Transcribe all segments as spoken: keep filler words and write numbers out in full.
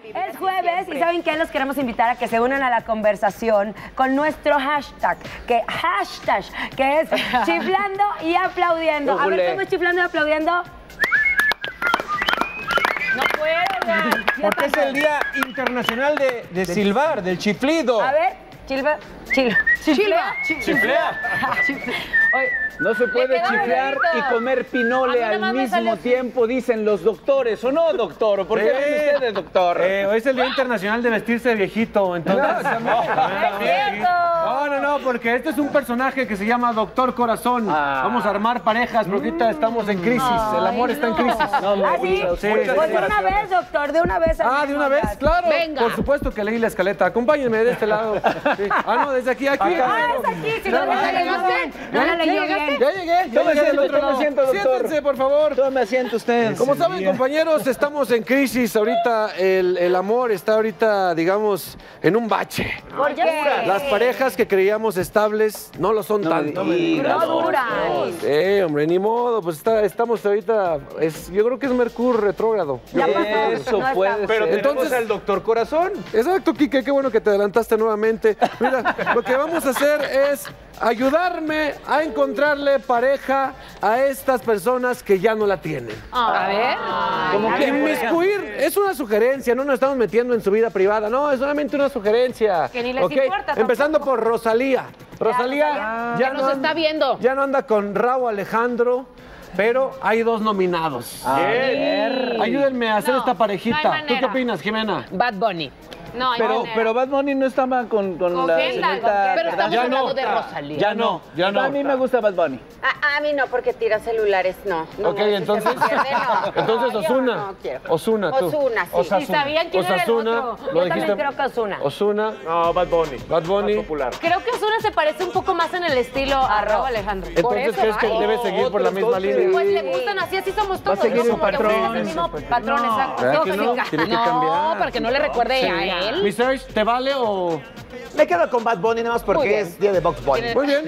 Es jueves y ¿saben qué? Los queremos invitar a que se unan a la conversación con nuestro hashtag, que hashtag, que es chiflando y aplaudiendo. A ver, ¿cómo es chiflando y aplaudiendo? No puedo. Porque es el Día Internacional de, de Silbar, del chiflido. A ver, chilva, chil, chiflea. ¿Chiflea? No se puede quedó chiflear bonito. y comer pinole A mí al nomás me mismo salió- tiempo, dicen los doctores. ¿O no, doctor? ¿Por qué Sí. ven ustedes, doctor? Eh, hoy es el Día Internacional de vestirse de viejito, entonces... No, también. Sí. No, no, no, porque este es un personaje que se llama Doctor Corazón. Ah. Vamos a armar parejas, porque ahorita estamos en crisis. El amor está en crisis. No, ¿Ah, sí? muchas- Sí, Pues sí, de sí. una vez, doctor, de una vez. Ah, ¿de una vez? Claro. Venga. Por supuesto que leí la escaleta. Acompáñenme de este lado. Sí. Ah, no, desde aquí, aquí. Ah, es aquí, si no, no la leyó bien. No la leyó bien. Ya llegué, ya Tome llegué del asiento, otro tome lado. asiento, doctor. Siéntense, por favor. Tome asiento usted. Como saben, compañeros, estamos en crisis. Ahorita el, el amor está ahorita, digamos, en un bache. ¿Por qué? Las parejas que creíamos estables no lo son No me tanto. digas. No duran. Eh, hombre, ni modo. Pues está- estamos ahorita, es, yo creo que es Mercurio retrógrado. Ya pasó, Eso no puede estamos. ser. Pero entonces al doctor Corazón. Exacto, Quique, qué bueno que te adelantaste nuevamente. Mira, lo que vamos a hacer es ayudarme a encontrarle pareja a estas personas que ya no la tienen. A ver. ¿Cómo que? Inmiscuir es una sugerencia, no nos estamos metiendo en su vida privada, no, es solamente una sugerencia. Que ni les ¿ok? importa tampoco. Empezando por Rosalía. Rosalía Rosalía. ya Que no nos anda- está viendo. Ya no anda con Raúl Alejandro, pero hay dos nominados. A ver. Ayúdenme a hacer No, esta no parejita. hay ¿Tú qué manera. opinas, Jimena? Bad Bunny. No, hay Pero, manera. pero Bad Bunny no estaba con, con, Con la Kendall, señorita pero estamos Ya hablando no. de Rosalía. Ya no, ya no. A mí me gusta Bad Bunny. A, a mí no, porque tira celulares, no. no Ok, no, si entonces, se me pierde, no. entonces No, yo Osuna. no quiero. Osuna, tú. Osuna, sí. Osasuna. ¿Y sabían quién era el Osasuna, otro? lo Yo también dijiste. creo que Ozuna. Osuna, No, Bad Bunny. Bad Bunny. Más popular. Creo que Ozuna se parece un poco más en el estilo a Raúl Alejandro. Por Entonces, eso, ¿crees que ay. debe seguir por la otro, misma entonces. línea? Pues le gustan así, así somos todos. Va a seguir ¿no? un Como que patrón. buscas el mismo patrón, exacto. ¿Verdad que no? Tóxica. Tiene que No, cambiar. para que no le recuerde a él. Mi Serge, ¿te vale o...? Me quedo con Bad Bunny nada más Muy porque bien. es día de Box Bunny. Tiene- Muy bien.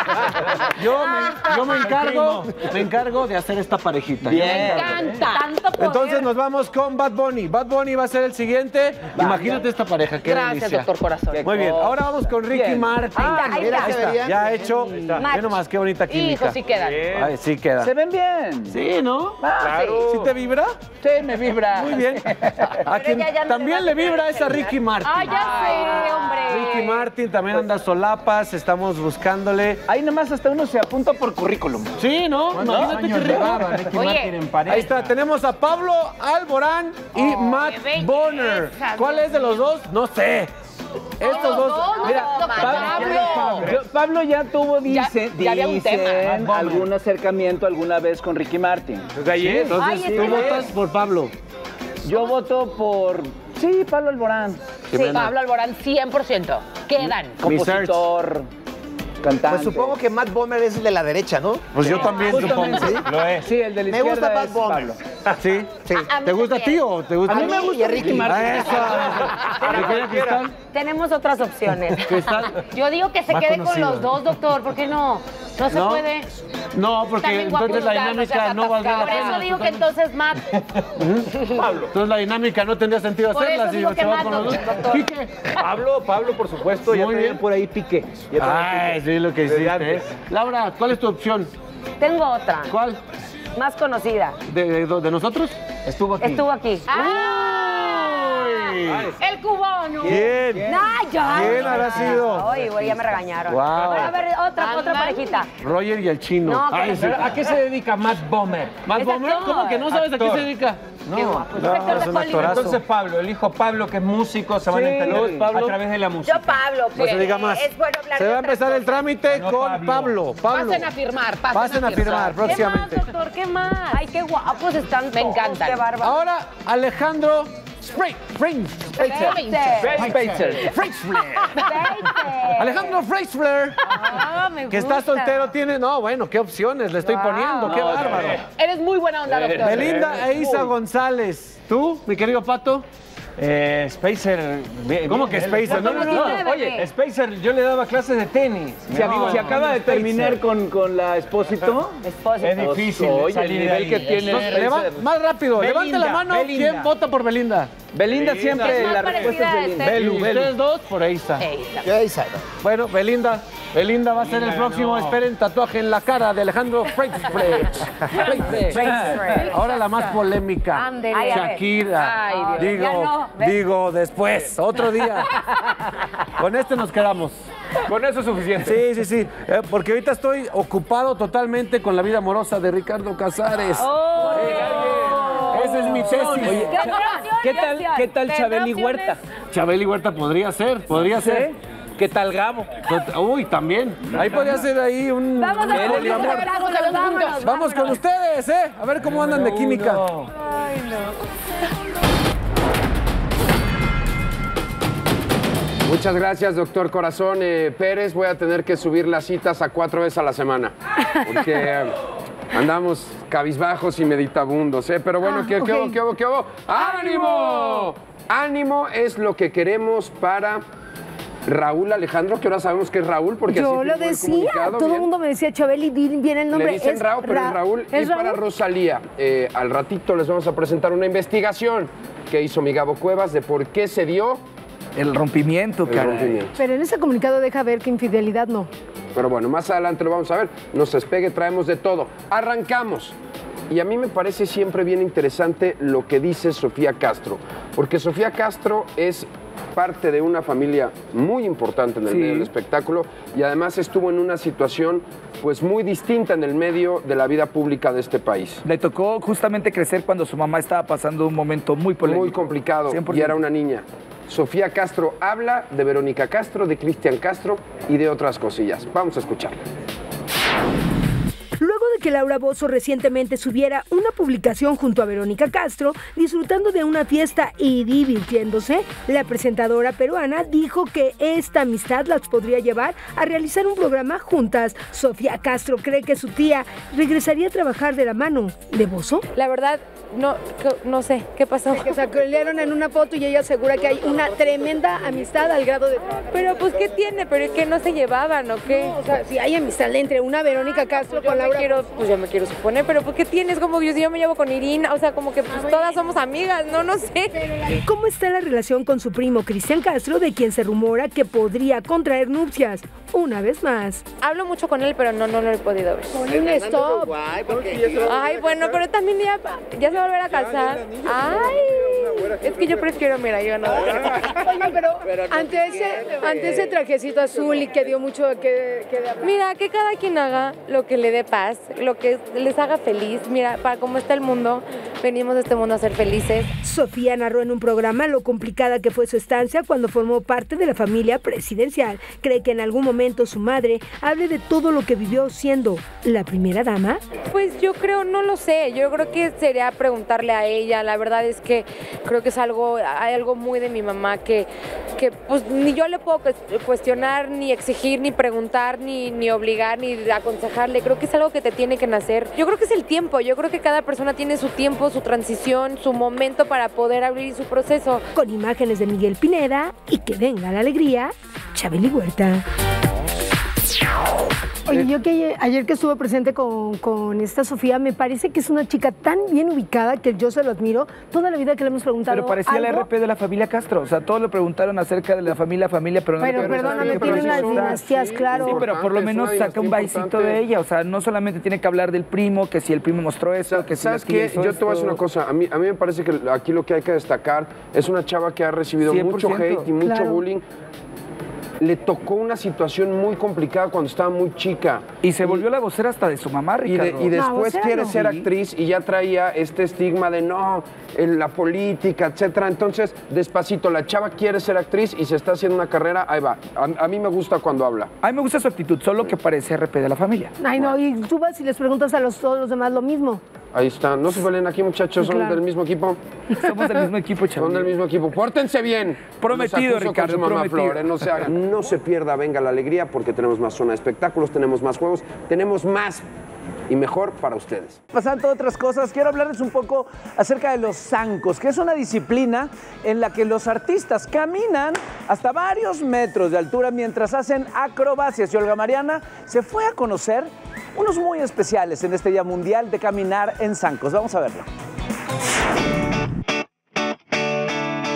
Yo me, yo me encargo, me encargo de hacer esta parejita. Bien. Me encanta. Tanto poder. Entonces nos vamos con Bad Bunny. Bad Bunny va a ser el siguiente. Imagínate esta pareja, qué Gracias, delicia. doctor Corazón. Muy bien, ahora vamos con Ricky Bien. Martin. Ah, ahí Mira, está. ahí está. Ya hecho. Match. Ve nomás, qué bonita química. Hijo, sí quedan. Ay, sí queda. Se ven bien. Sí, ¿no? Claro. ¿Sí te vibra? Sí, me vibra. Muy bien. A quien ella ya no también le le va a vibra quitar es a el Ricky Martin. Ah, ya sé, hombre. Ricky Martin también anda solapas, estamos buscándole. Ahí nomás hasta uno se apunta por currículum. Sí, ¿no? Imagínate qué rico. Ricky Oye. Martin en pareja? Ahí está, tenemos a Pablo Alborán y Oh, Matt qué belleza, Bonner. ¿Cuál es de los dos? No sé. Estos dos. dos, Mira, no, Pablo. Yo- Pablo ya tuvo, dice, Ya- ya había un dicen, tema. algún acercamiento alguna vez con Ricky Martin. desde ayer. Entonces, Ay, tú es que- votas por Pablo. Yo voto por... Sí, Pablo Alborán. Sí, Pablo Alborán, cien por ciento. Quedan. Mi search. Compositor, cantante. Pues supongo que Matt Bomer es el de la derecha, ¿no? Pues yo también supongo. Justamente. Lo es. Sí, el de la Me gusta izquierda Bad es Bunny. Pablo. ¿Sí? Sí. A mí ¿Te gusta a ti también. o te gusta A mí me y gusta a Ricky Ricky Martin. Ah, eso. ¿De qué cristal? Tenemos otras opciones. ¿Cristal? Yo digo que se Más quede con conocido. los dos, doctor. ¿Por qué no? No se ¿No? puede. No, porque También entonces la guapos, dinámica no valdría la Por eso pena. digo que entonces Matt. Entonces la dinámica no tendría sentido Por hacerla eso si digo se que va Matt, con los dos. doctor. Quique. Pablo, Pablo, por supuesto, ya Muy traían bien. por ahí pique. Ya traían Ay, pique. sí, lo que Desde hiciste. antes. ¿eh? Laura, ¿cuál es tu opción? Tengo otra, ¿Cuál? más conocida. ¿De, de, de nosotros? Estuvo aquí. Estuvo aquí. Uy. El cubano. ¿Quién? ¡Ay, ya! ¿Quién habrá sido? Ay, güey, ya me regañaron. Wow. Ahora, a ver, otra, otra Ándale. parejita. Roger y el chino. No, Ay, que- sí. ¿A qué se dedica Matt Bomer? ¿Más Es Bomber? actor. ¿Cómo que no sabes a qué Actor. se dedica? No, No, Es actor de es un Hollywood. actorazo. Entonces Pablo, el hijo Pablo, que es músico, se van Sí. a entender Luz, Pablo. a través de la música. Yo, Pablo, No pues, se diga más. es bueno hablar Se de va a otras empezar el cosas. trámite No, con Pablo. Pablo. Pablo. Pasen a firmar, pasen, Pasen a firmar ¿Qué más, próximamente. doctor? ¿Qué más? Ay, qué guapos están Me todos, encantan. Qué bárbaro. Ahora, Alejandro Spray. Spray. Spacer. Freisler. Veinte. Alejandro Freisler. Ah, me Que está gusta. soltero, tiene. No, bueno, qué opciones le estoy Wow. poniendo. Qué No, bárbaro. Eres muy buena onda, doctor. Belinda e Isa González. ¿Tú, mi querido Pato? Eh, Spacer. bien, ¿Cómo bien, que él- Spacer? No, no, no. Bebé. Oye, Spacer, yo le daba clases de tenis. Si, ac- si acaba de terminar con, con la Expósito, Esposo. Es difícil Oye, el salir de nivel ahí. que tiene Entonces, leva- Spacer. más rápido, Belinda, levante la mano. Belinda. ¿Quién vota por Belinda? Belinda siempre, la respuesta es Belinda. Belu, Belu. Ustedes dos, por ahí está. Yo ahí salgo. Bueno, Belinda. Belinda va a ser el próximo, esperen, tatuaje en la cara de Alejandro Freixfre. Ahora la más polémica. Ándele. Shakira. Ay, Dios. Digo, Ya no, ¿ves? digo después, otro día. Con este nos quedamos. Con eso es suficiente. Sí, sí, sí. Eh, porque ahorita estoy ocupado totalmente con la vida amorosa de Ricardo Casares. Oh. Eh, Esa es mi tesis. Oye, ¿Qué opción? ¿qué tal, qué tal Chabeli Huerta? Chabeli Huerta podría ser, podría ser. ¿Qué tal Gabo? Uy, también. Ahí podría ser ahí un... Vamos a un poliamor. vámonos, vámonos. Vamos con ustedes, ¿eh? A ver cómo andan de química. Muchas gracias, doctor Corazón eh, Pérez. Voy a tener que subir las citas a cuatro veces a la semana. Porque eh, andamos cabizbajos y meditabundos, ¿eh? Pero bueno, Ah, ¿qué, qué ok. hubo, qué hubo, qué hubo? ¡Ánimo! Ánimo es lo que queremos para Raúl Alejandro, que ahora sabemos que es Raúl, porque Yo así lo firmó el decía, comunicado, todo el bien. mundo me decía, Chabeli, di bien el nombre. Le dicen Es Raúl, pero Ra- es Raúl. ¿Es y para Raúl? Rosalía, eh, al ratito les vamos a presentar una investigación que hizo mi Gabo Cuevas de por qué se dio El rompimiento, el caray. rompimiento. Pero en ese comunicado deja ver que infidelidad no. Pero bueno, más adelante lo vamos a ver. No se despegue, traemos de todo. Arrancamos. Y a mí me parece siempre bien interesante lo que dice Sofía Castro, porque Sofía Castro es parte de una familia muy importante en el Sí. medio del espectáculo y además estuvo en una situación pues muy distinta en el medio de la vida pública de este país. Le tocó justamente crecer cuando su mamá estaba pasando un momento muy polémico. Muy complicado cien por y ciento. era una niña. Sofía Castro habla de Verónica Castro, de Cristian Castro y de otras cosillas. Vamos a escucharla. Luego de que Laura Bozzo recientemente subiera una publicación junto a Verónica Castro, disfrutando de una fiesta y divirtiéndose, la presentadora peruana dijo que esta amistad las podría llevar a realizar un programa juntas. Sofía Castro cree que su tía regresaría a trabajar de la mano de Bozzo. La verdad, no, que- no sé, ¿qué pasó? Que se acreditaron en una foto y ella asegura que hay una tremenda amistad al grado de... Pero pues, ¿qué tiene? ¿Pero que no se llevaban o qué? O sea, si hay amistad entre una Verónica Castro Yo con me Laura quiero, pues yo me quiero suponer, pero pues, ¿qué tienes? Como yo, si yo me llevo con Irina, o sea, como que pues todas somos amigas, no, no sé. ¿Cómo está la relación con su primo Cristian Castro, de quien se rumora que podría contraer nupcias? Una vez más. Hablo mucho con él, pero no, no lo he podido ver. Ponle un stop. Ay, bueno, pero también ya, ya se va a volver a casar. Ay, es que yo prefiero, mira, yo no. Oye, pero ante ese, ante ese trajecito azul y que dio mucho que, que de hablar. Mira, que cada quien haga lo que le dé paz, lo que les haga feliz. Mira, para cómo está el mundo, venimos de este mundo a ser felices. Sofía narró en un programa lo complicada que fue su estancia cuando formó parte de la familia presidencial. Cree que en algún momento su madre hable de todo lo que vivió siendo la primera dama. Pues yo creo, no lo sé, yo creo que sería preguntarle a ella. La verdad es que creo que es algo, hay algo muy de mi mamá que, que pues ni yo le puedo cuestionar, ni exigir, ni preguntar, ni, ni obligar, ni aconsejarle. Creo que es algo que te tiene que nacer. Yo creo que es el tiempo, yo creo que cada persona tiene su tiempo, su transición, su momento para poder abrir su proceso. Con imágenes de Miguel Pineda y que venga la alegría, Chabeli Huerta. Oye, yo que ayer, ayer que estuve presente con, con esta Sofía, me parece que es una chica tan bien ubicada que yo se lo admiro. Toda la vida que le hemos preguntado Pero parecía la algo, R P de la familia Castro. O sea, todos le preguntaron acerca de la familia, familia, pero no Pero le preguntaron perdóname, qué tiene proceso unas está. dinastías, claro. Sí, pero por lo Importante, menos es una saca un dinastía baisito importante. de ella. O sea, no solamente tiene que hablar del primo, que si el primo mostró esto, que si ¿Sabes la tía qué? hizo Yo te voy a decir esto. una cosa. A mí, a mí me parece que aquí lo que hay que destacar es una chava que ha recibido cien por mucho ciento. hate y mucho Claro. bullying. Le tocó una situación muy complicada cuando estaba muy chica. Y se volvió la vocera hasta de su mamá, Y, de- Ricardo. y después vocera quiere no. ser Sí. actriz y ya traía este estigma de no, en la política, etcétera. Entonces, despacito, la chava quiere ser actriz y se está haciendo una carrera, ahí va. A, a mí me gusta cuando habla. A mí me gusta su actitud, solo que parece R P de la familia. Ay, no, y tú vas y les preguntas a los, todos los demás lo mismo. Ahí está. No se peleen aquí, muchachos, son Claro. del mismo equipo. Somos del mismo equipo, Son chaval. del mismo equipo. Pórtense bien. Prometido, Los acuso Ricardo, con su mamá prometido. Flor, ¿eh? No se hagan. No se pierda, venga la alegría, porque tenemos más zona de espectáculos, tenemos más juegos, tenemos más y mejor para ustedes. Pasando a otras cosas, quiero hablarles un poco acerca de los zancos, que es una disciplina en la que los artistas caminan hasta varios metros de altura mientras hacen acrobacias. Y Olga Mariana se fue a conocer unos muy especiales en este Día Mundial de Caminar en Zancos. Vamos a verlo.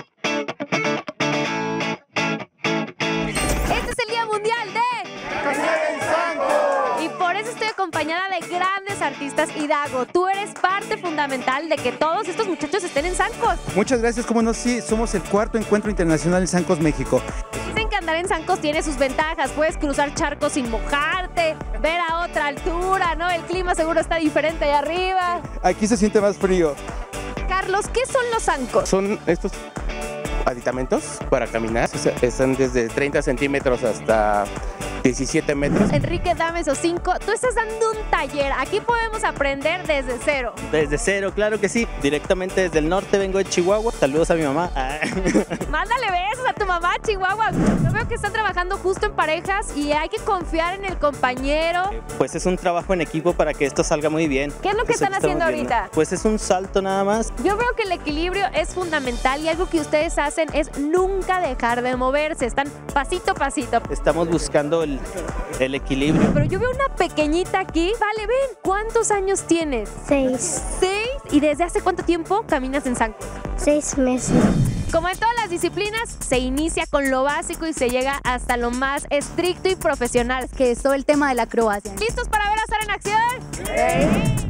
deportistas. Y Dago, tú eres parte fundamental de que todos estos muchachos estén en zancos. Muchas gracias, como no, sí, somos el cuarto encuentro internacional en Zancos México. Dicen que andar en zancos tiene sus ventajas, puedes cruzar charcos sin mojarte, ver a otra altura, ¿no? El clima seguro está diferente allá arriba. Aquí se siente más frío. Carlos, ¿qué son los zancos? Son estos aditamentos para caminar, están desde treinta centímetros hasta diecisiete metros. Enrique, dame esos cinco. Tú estás dando un taller. Aquí podemos aprender desde cero. Desde cero, claro que sí. Directamente desde el norte, vengo de Chihuahua. Saludos a mi mamá. Mándale besos a tu mamá, Chihuahua. Yo veo que están trabajando justo en parejas y hay que confiar en el compañero. Pues es un trabajo en equipo para que esto salga muy bien. ¿Qué es lo que están haciendo ahorita? Pues es un salto nada más. Yo veo que el equilibrio es fundamental y algo que ustedes hacen es nunca dejar de moverse. Están pasito a pasito. Estamos buscando el, el equilibrio. Pero yo veo una pequeñita aquí. Vale, ven, ¿cuántos años tienes? Seis. ¿Seis? ¿Y desde hace cuánto tiempo caminas en zancos? Seis meses. Como en todas las disciplinas, se inicia con lo básico y se llega hasta lo más estricto y profesional, que es todo el tema de la acrobacia. ¿Listos para ver a Sara en acción? Sí.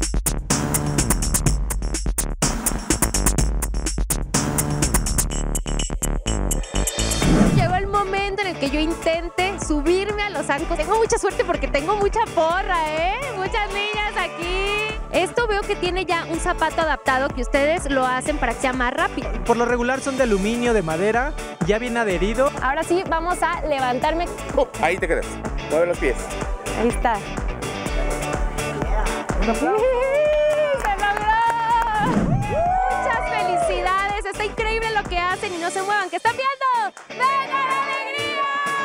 Llegó el momento en el que yo intente subirme a los zancos. Tengo mucha suerte porque tengo mucha porra, ¿eh? Muchas niñas aquí. Esto veo que tiene ya un zapato adaptado que ustedes lo hacen para que sea más rápido. Por lo regular son de aluminio, de madera, ya bien adherido. Ahora sí, vamos a levantarme. Uh, ahí te quedas. Mueve los pies. Ahí está. ¡Sí! ¡Se logró! Muchas felicidades. Está increíble lo que hacen y no se muevan. ¿Qué están viendo? ¡Venga la alegría!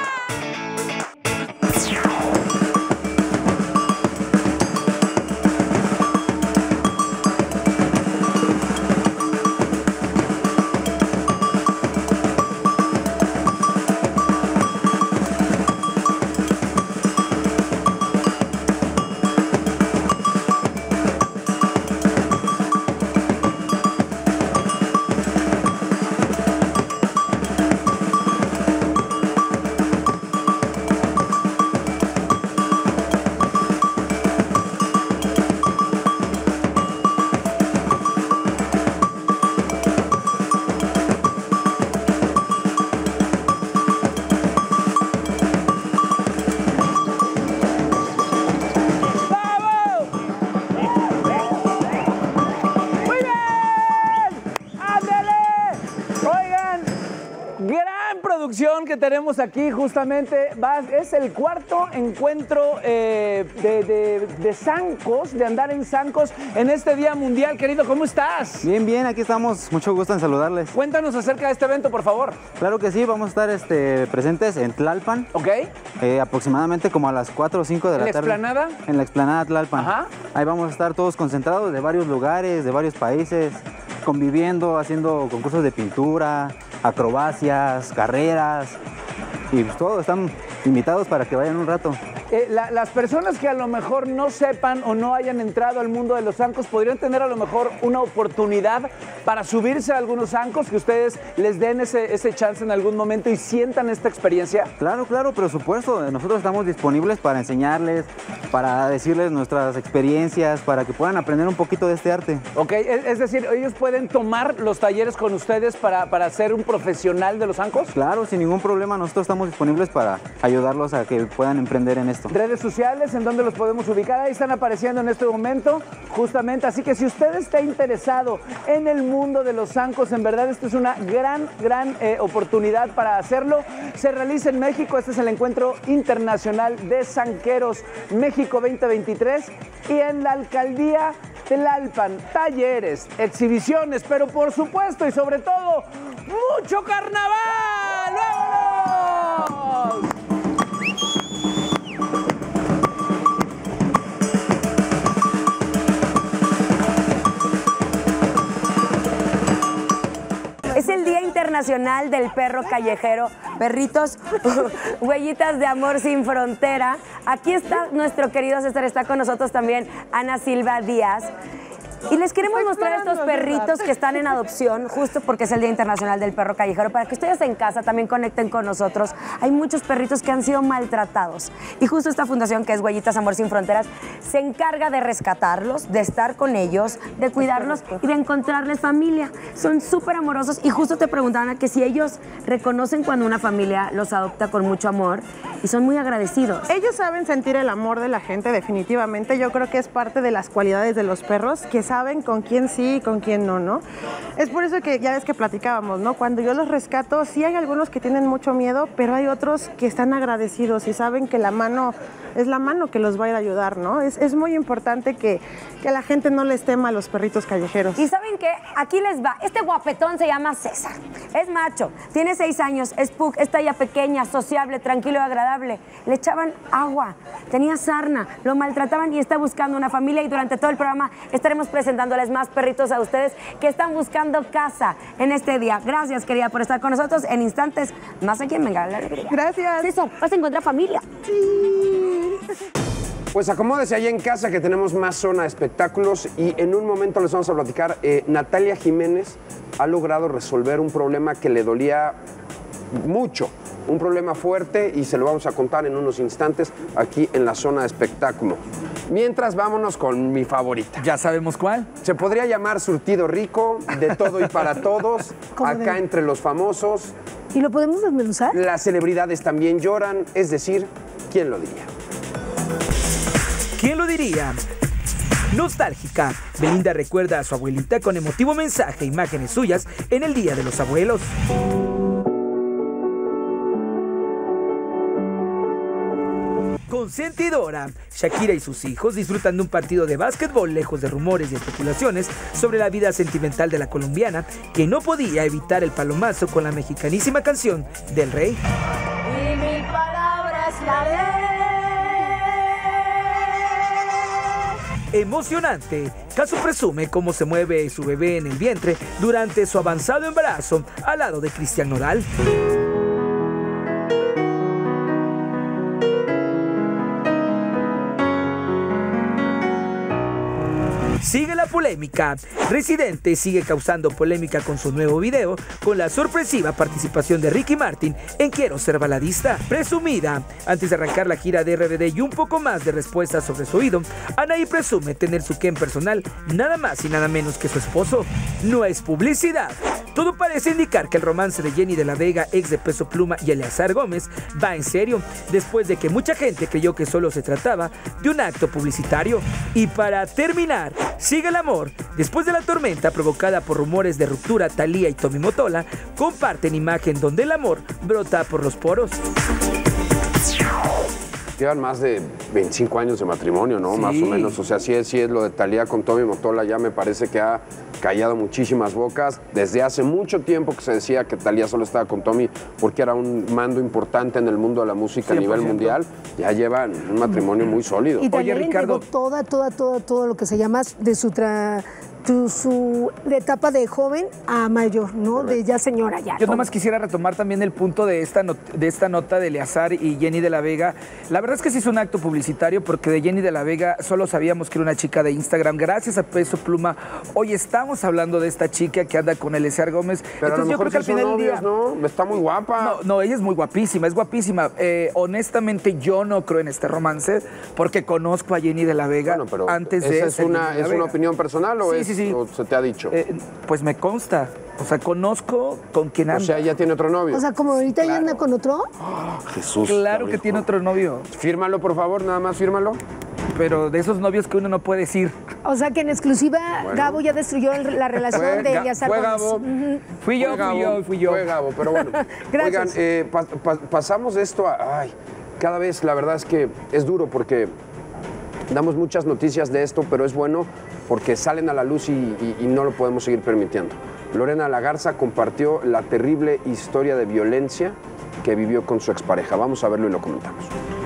Que tenemos aquí justamente va, es el cuarto encuentro eh, de, de, de zancos, de andar en zancos en este Día Mundial. Querido, ¿cómo estás? Bien, bien, aquí estamos. Mucho gusto en saludarles. Cuéntanos acerca de este evento, por favor. Claro que sí, vamos a estar este, presentes en Tlalpan. Ok. Eh, aproximadamente como a las cuatro o cinco de la tarde. ¿En la explanada? En la explanada Tlalpan. Ajá. Ahí vamos a estar todos concentrados de varios lugares, de varios países, conviviendo, haciendo concursos de pintura, acrobacias, carreras. Y pues todos están invitados para que vayan un rato. Eh, la, las personas que a lo mejor no sepan o no hayan entrado al mundo de los zancos podrían tener a lo mejor una oportunidad para subirse a algunos zancos, que ustedes les den ese, ese chance en algún momento y sientan esta experiencia. Claro, claro, por supuesto. Nosotros estamos disponibles para enseñarles, para decirles nuestras experiencias, para que puedan aprender un poquito de este arte. Ok, es, es decir, ellos pueden tomar los talleres con ustedes para, para ser un profesional de los zancos. Claro, sin ningún problema. Nosotros estamos disponibles para ayudarlos a que puedan emprender en esto. Redes sociales, ¿en dónde los podemos ubicar? Ahí están apareciendo en este momento, justamente. Así que si usted está interesado en el mundo de los zancos, en verdad, esta es una gran, gran eh, oportunidad para hacerlo. Se realiza en México, este es el Encuentro Internacional de Zanqueros México veinte veintitrés, y en la Alcaldía Tlalpan, talleres, exhibiciones, pero por supuesto y sobre todo, ¡mucho carnaval! ¡Vámonos! Es el Día Internacional del Perro Callejero. Perritos, huellitas de amor sin frontera. Aquí está nuestro querido César, está con nosotros también Ana Silva Díaz. Y les queremos mostrar estos perritos que están en adopción, justo porque es el Día Internacional del Perro Callejero, para que ustedes en casa también conecten con nosotros. Hay muchos perritos que han sido maltratados. Y justo esta fundación, que es Huellitas Amor Sin Fronteras, se encarga de rescatarlos, de estar con ellos, de cuidarlos y de encontrarles familia. Son súper amorosos y justo te preguntaban a que si ellos reconocen cuando una familia los adopta con mucho amor y son muy agradecidos. Ellos saben sentir el amor de la gente, definitivamente. Yo creo que es parte de las cualidades de los perros, que saben con quién sí y con quién no, ¿no? Es por eso que ya ves que platicábamos, ¿no? Cuando yo los rescato, sí hay algunos que tienen mucho miedo, pero hay otros que están agradecidos y saben que la mano es la mano que los va a ir a ayudar, ¿no? Es, es muy importante que, que a la gente no les tema a los perritos callejeros. Y ¿saben qué? Aquí les va. Este guapetón se llama César. Es macho, tiene seis años, es pug, es talla pequeña, sociable, tranquilo y agradable. Le echaban agua, tenía sarna, lo maltrataban y está buscando una familia. Y durante todo el programa estaremos presentándoles más perritos a ustedes que están buscando casa en este día. Gracias, querida, por estar con nosotros. En instantes, más aquí en Venga la Alegría. Gracias. César, vas a encontrar familia. Sí. Pues acomódese allá en casa que tenemos más zona de espectáculos y en un momento les vamos a platicar. Eh, Natalia Jiménez ha logrado resolver un problema que le dolía mucho, un problema fuerte, y se lo vamos a contar en unos instantes aquí en la zona de espectáculo. Mientras, vámonos con mi favorita. ¿Ya sabemos cuál? Se podría llamar Surtido Rico, de todo y para todos, acá de... entre los famosos. ¿Y lo podemos desmenuzar? Las celebridades también lloran, es decir, ¿quién lo diría? ¿Quién lo diría? Nostálgica, Belinda recuerda a su abuelita con emotivo mensaje e imágenes suyas en el Día de los Abuelos. Consentidora, Shakira y sus hijos disfrutan de un partido de básquetbol lejos de rumores y especulaciones sobre la vida sentimental de la colombiana, que no podía evitar el palomazo con la mexicanísima canción del Rey. Y mi palabra es la ley. Emocionante. Caso presume cómo se mueve su bebé en el vientre durante su avanzado embarazo al lado de Cristian Nodal. Sigue la polémica. Residente sigue causando polémica con su nuevo video, con la sorpresiva participación de Ricky Martin en Quiero Ser Baladista. Presumida, antes de arrancar la gira de R B D y un poco más de respuestas sobre su oído, Anaí presume tener su Ken personal, nada más y nada menos que su esposo. No es publicidad. Todo parece indicar que el romance de Jenny de la Vega, ex de Peso Pluma, y Eleazar Gómez va en serio, después de que mucha gente creyó que solo se trataba de un acto publicitario. Y para terminar, sigue el amor. Después de la tormenta provocada por rumores de ruptura, Thalía y Tommy Motola comparten imagen donde el amor brota por los poros. Llevan más de veinticinco años de matrimonio, ¿no? Sí. Más o menos. O sea, sí es, sí es lo de Thalía con Tommy Motola, ya me parece que ha callado muchísimas bocas. Desde hace mucho tiempo que se decía que Thalía solo estaba con Tommy porque era un mando importante en el mundo de la música cien por ciento a nivel mundial. Ya llevan un matrimonio muy sólido. Y Thalía le entregó toda, toda, toda, todo lo que se llama de su tra... Su, su de etapa de joven a mayor, ¿no? De ya señora ya. Yo nomás quisiera retomar también el punto de esta, not de esta nota de Eleazar y Jenny de la Vega. La verdad es que sí es un acto publicitario, porque de Jenny de la Vega solo sabíamos que era una chica de Instagram. Gracias a Peso Pluma, hoy estamos hablando de esta chica que anda con Eleazar Gómez. Pero entonces, a lo mejor yo creo que al final del día, ¿no? Está muy guapa. No, no, ella es muy guapísima, es guapísima. Eh, honestamente, yo no creo en este romance, porque conozco a Jenny de la Vega bueno, pero antes de... ¿Esa es una, es una opinión personal o sí, es...? Sí, sí. ¿O se te ha dicho? Eh, pues me consta. O sea, conozco con quién anda. O sea, ella tiene otro novio. O sea, como ahorita claro. ya anda con otro. Oh, Jesús. Claro que tiene otro novio. Fírmalo, por favor, nada más fírmalo. Pero de esos novios que uno no puede decir. O sea, que en exclusiva bueno. Gabo ya destruyó la relación fue, de Eleazar Gómez. Gabo. Uh-huh. Fui yo, fui Gabo, yo, fui yo. Fue Gabo, pero bueno. Oigan, eh, pa pa pasamos de esto a... Ay, cada vez la verdad es que es duro porque damos muchas noticias de esto, pero es bueno porque salen a la luz y, y, y no lo podemos seguir permitiendo. Lorena Lagarza compartió la terrible historia de violencia que vivió con su expareja. Vamos a verlo y lo comentamos.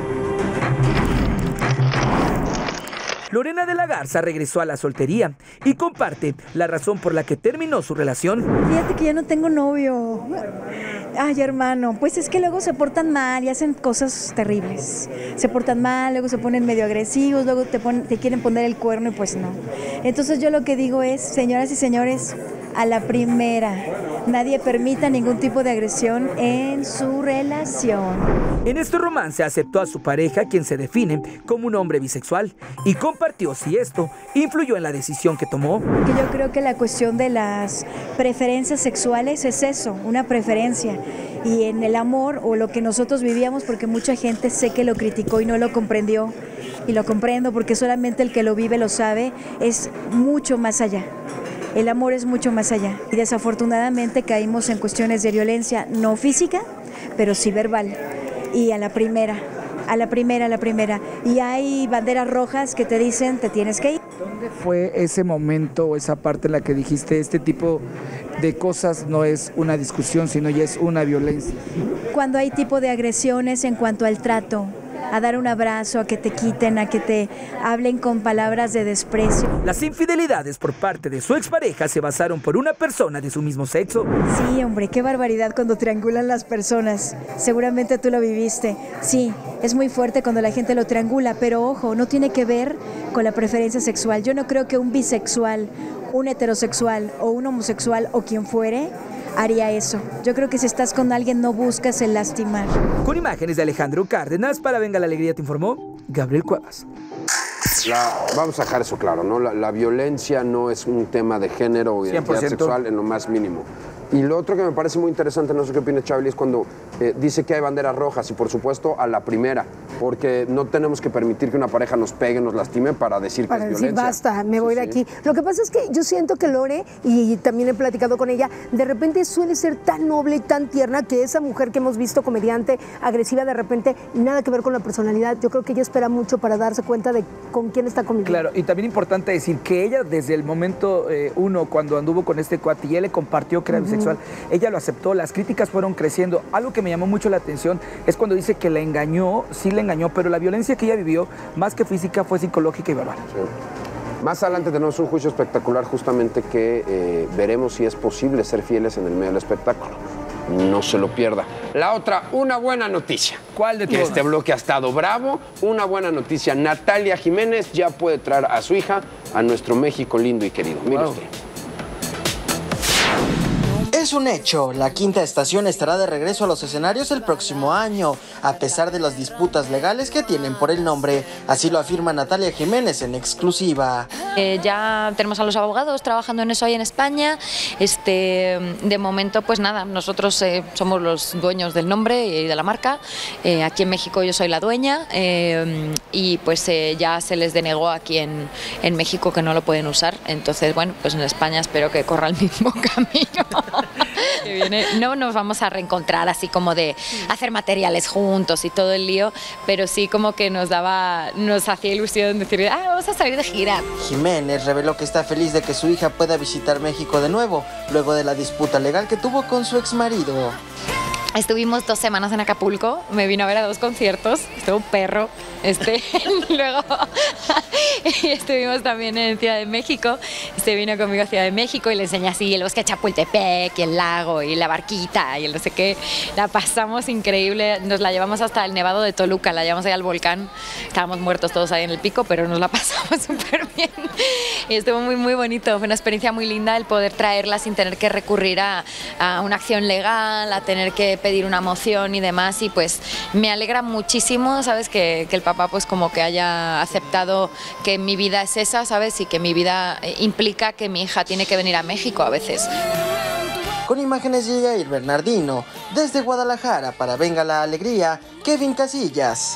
Lorena de la Garza regresó a la soltería y comparte la razón por la que terminó su relación. Fíjate que ya no tengo novio. Ay, hermano, pues es que luego se portan mal y hacen cosas terribles. Se portan mal, luego se ponen medio agresivos, luego te, ponen, te quieren poner el cuerno y pues no. Entonces yo lo que digo es, señoras y señores, a la primera, nadie permita ningún tipo de agresión en su relación. En este romance aceptó a su pareja, quien se define como un hombre bisexual, y compartió si esto influyó en la decisión que tomó. Que yo creo que la cuestión de las preferencias sexuales es eso, una preferencia. Y en el amor, o lo que nosotros vivíamos, porque mucha gente sé que lo criticó y no lo comprendió, y lo comprendo porque solamente el que lo vive lo sabe, es mucho más allá. El amor es mucho más allá. Y desafortunadamente caímos en cuestiones de violencia, no física, pero sí verbal. Y a la primera, a la primera, a la primera. Y hay banderas rojas que te dicen, te tienes que ir. ¿Dónde fue ese momento o esa parte en la que dijiste, este tipo de cosas no es una discusión, sino ya es una violencia? Cuando hay tipo de agresiones en cuanto al trato, a dar un abrazo, a que te quiten, a que te hablen con palabras de desprecio. Las infidelidades por parte de su expareja se basaron por una persona de su mismo sexo. Sí, hombre, qué barbaridad cuando triangulan las personas. Seguramente tú lo viviste. Sí, es muy fuerte cuando la gente lo triangula, pero ojo, no tiene que ver con la preferencia sexual. Yo no creo que un bisexual, un heterosexual o un homosexual o quien fuere haría eso. Yo creo que si estás con alguien no buscas el lastimar. Con imágenes de Alejandro Cárdenas, para Venga la Alegría te informó Gabriel Cuevas. La, vamos a dejar eso claro, ¿no? La, la violencia no es un tema de género o identidad cien por ciento sexual en lo más mínimo. Y lo otro que me parece muy interesante, no sé qué opina Chabeli, es cuando eh, dice que hay banderas rojas y por supuesto a la primera, porque no tenemos que permitir que una pareja nos pegue, nos lastime para decir para que es decir, violencia. basta, me voy sí, de sí. aquí. Lo que pasa es que yo siento que Lore, y también he platicado con ella, de repente suele ser tan noble y tan tierna que esa mujer que hemos visto comediante, agresiva de repente, nada que ver con la personalidad. Yo creo que ella espera mucho para darse cuenta de con quién está conviviendo. Claro, y también importante decir que ella desde el momento eh, uno, cuando anduvo con este cuate y él le compartió que era uh-huh. bisexual, ella lo aceptó, las críticas fueron creciendo. Algo que me llamó mucho la atención es cuando dice que la engañó, sí la engañó, pero la violencia que ella vivió, más que física, fue psicológica y verbal. Sí. Más adelante tenemos un juicio espectacular justamente que eh, veremos si es posible ser fieles en el medio del espectáculo. No se lo pierda. La otra, una buena noticia. ¿Cuál de todas? Este bloque ha estado bravo. Una buena noticia. Natalia Jiménez ya puede traer a su hija a nuestro México lindo y querido. Mire wow. usted. Es un hecho, la quinta estación estará de regreso a los escenarios el próximo año, a pesar de las disputas legales que tienen por el nombre. Así lo afirma Natalia Jiménez en exclusiva. Eh, ya tenemos a los abogados trabajando en eso ahí en España. Este, de momento, pues nada, nosotros eh, somos los dueños del nombre y de la marca. Eh, aquí en México yo soy la dueña eh, y pues eh, ya se les denegó aquí en, en México que no lo pueden usar. Entonces, bueno, pues en España espero que corra el mismo camino. Que viene. No nos vamos a reencontrar así como de hacer materiales juntos y todo el lío, pero sí como que nos daba, nos hacía ilusión decir, ah, vamos a salir de gira. Jiménez reveló que está feliz de que su hija pueda visitar México de nuevo, luego de la disputa legal que tuvo con su exmarido. Estuvimos dos semanas en Acapulco, me vino a ver a dos conciertos, estuvo un perro, este, luego estuvimos también en Ciudad de México, este vino conmigo a Ciudad de México y le enseñé así el bosque de Chapultepec y el lago y la barquita y el no sé qué, la pasamos increíble, nos la llevamos hasta el Nevado de Toluca, la llevamos ahí al volcán, estábamos muertos todos ahí en el pico, pero nos la pasamos súper bien y estuvo muy muy bonito, fue una experiencia muy linda el poder traerla sin tener que recurrir a, a una acción legal, a tener que pedir una moción y demás, y pues me alegra muchísimo, ¿sabes? Que, que el papá pues como que haya aceptado que mi vida es esa, ¿sabes? Y que mi vida implica que mi hija tiene que venir a México a veces. Con imágenes de Jair Bernardino, desde Guadalajara para Venga la Alegría, Kevin Casillas.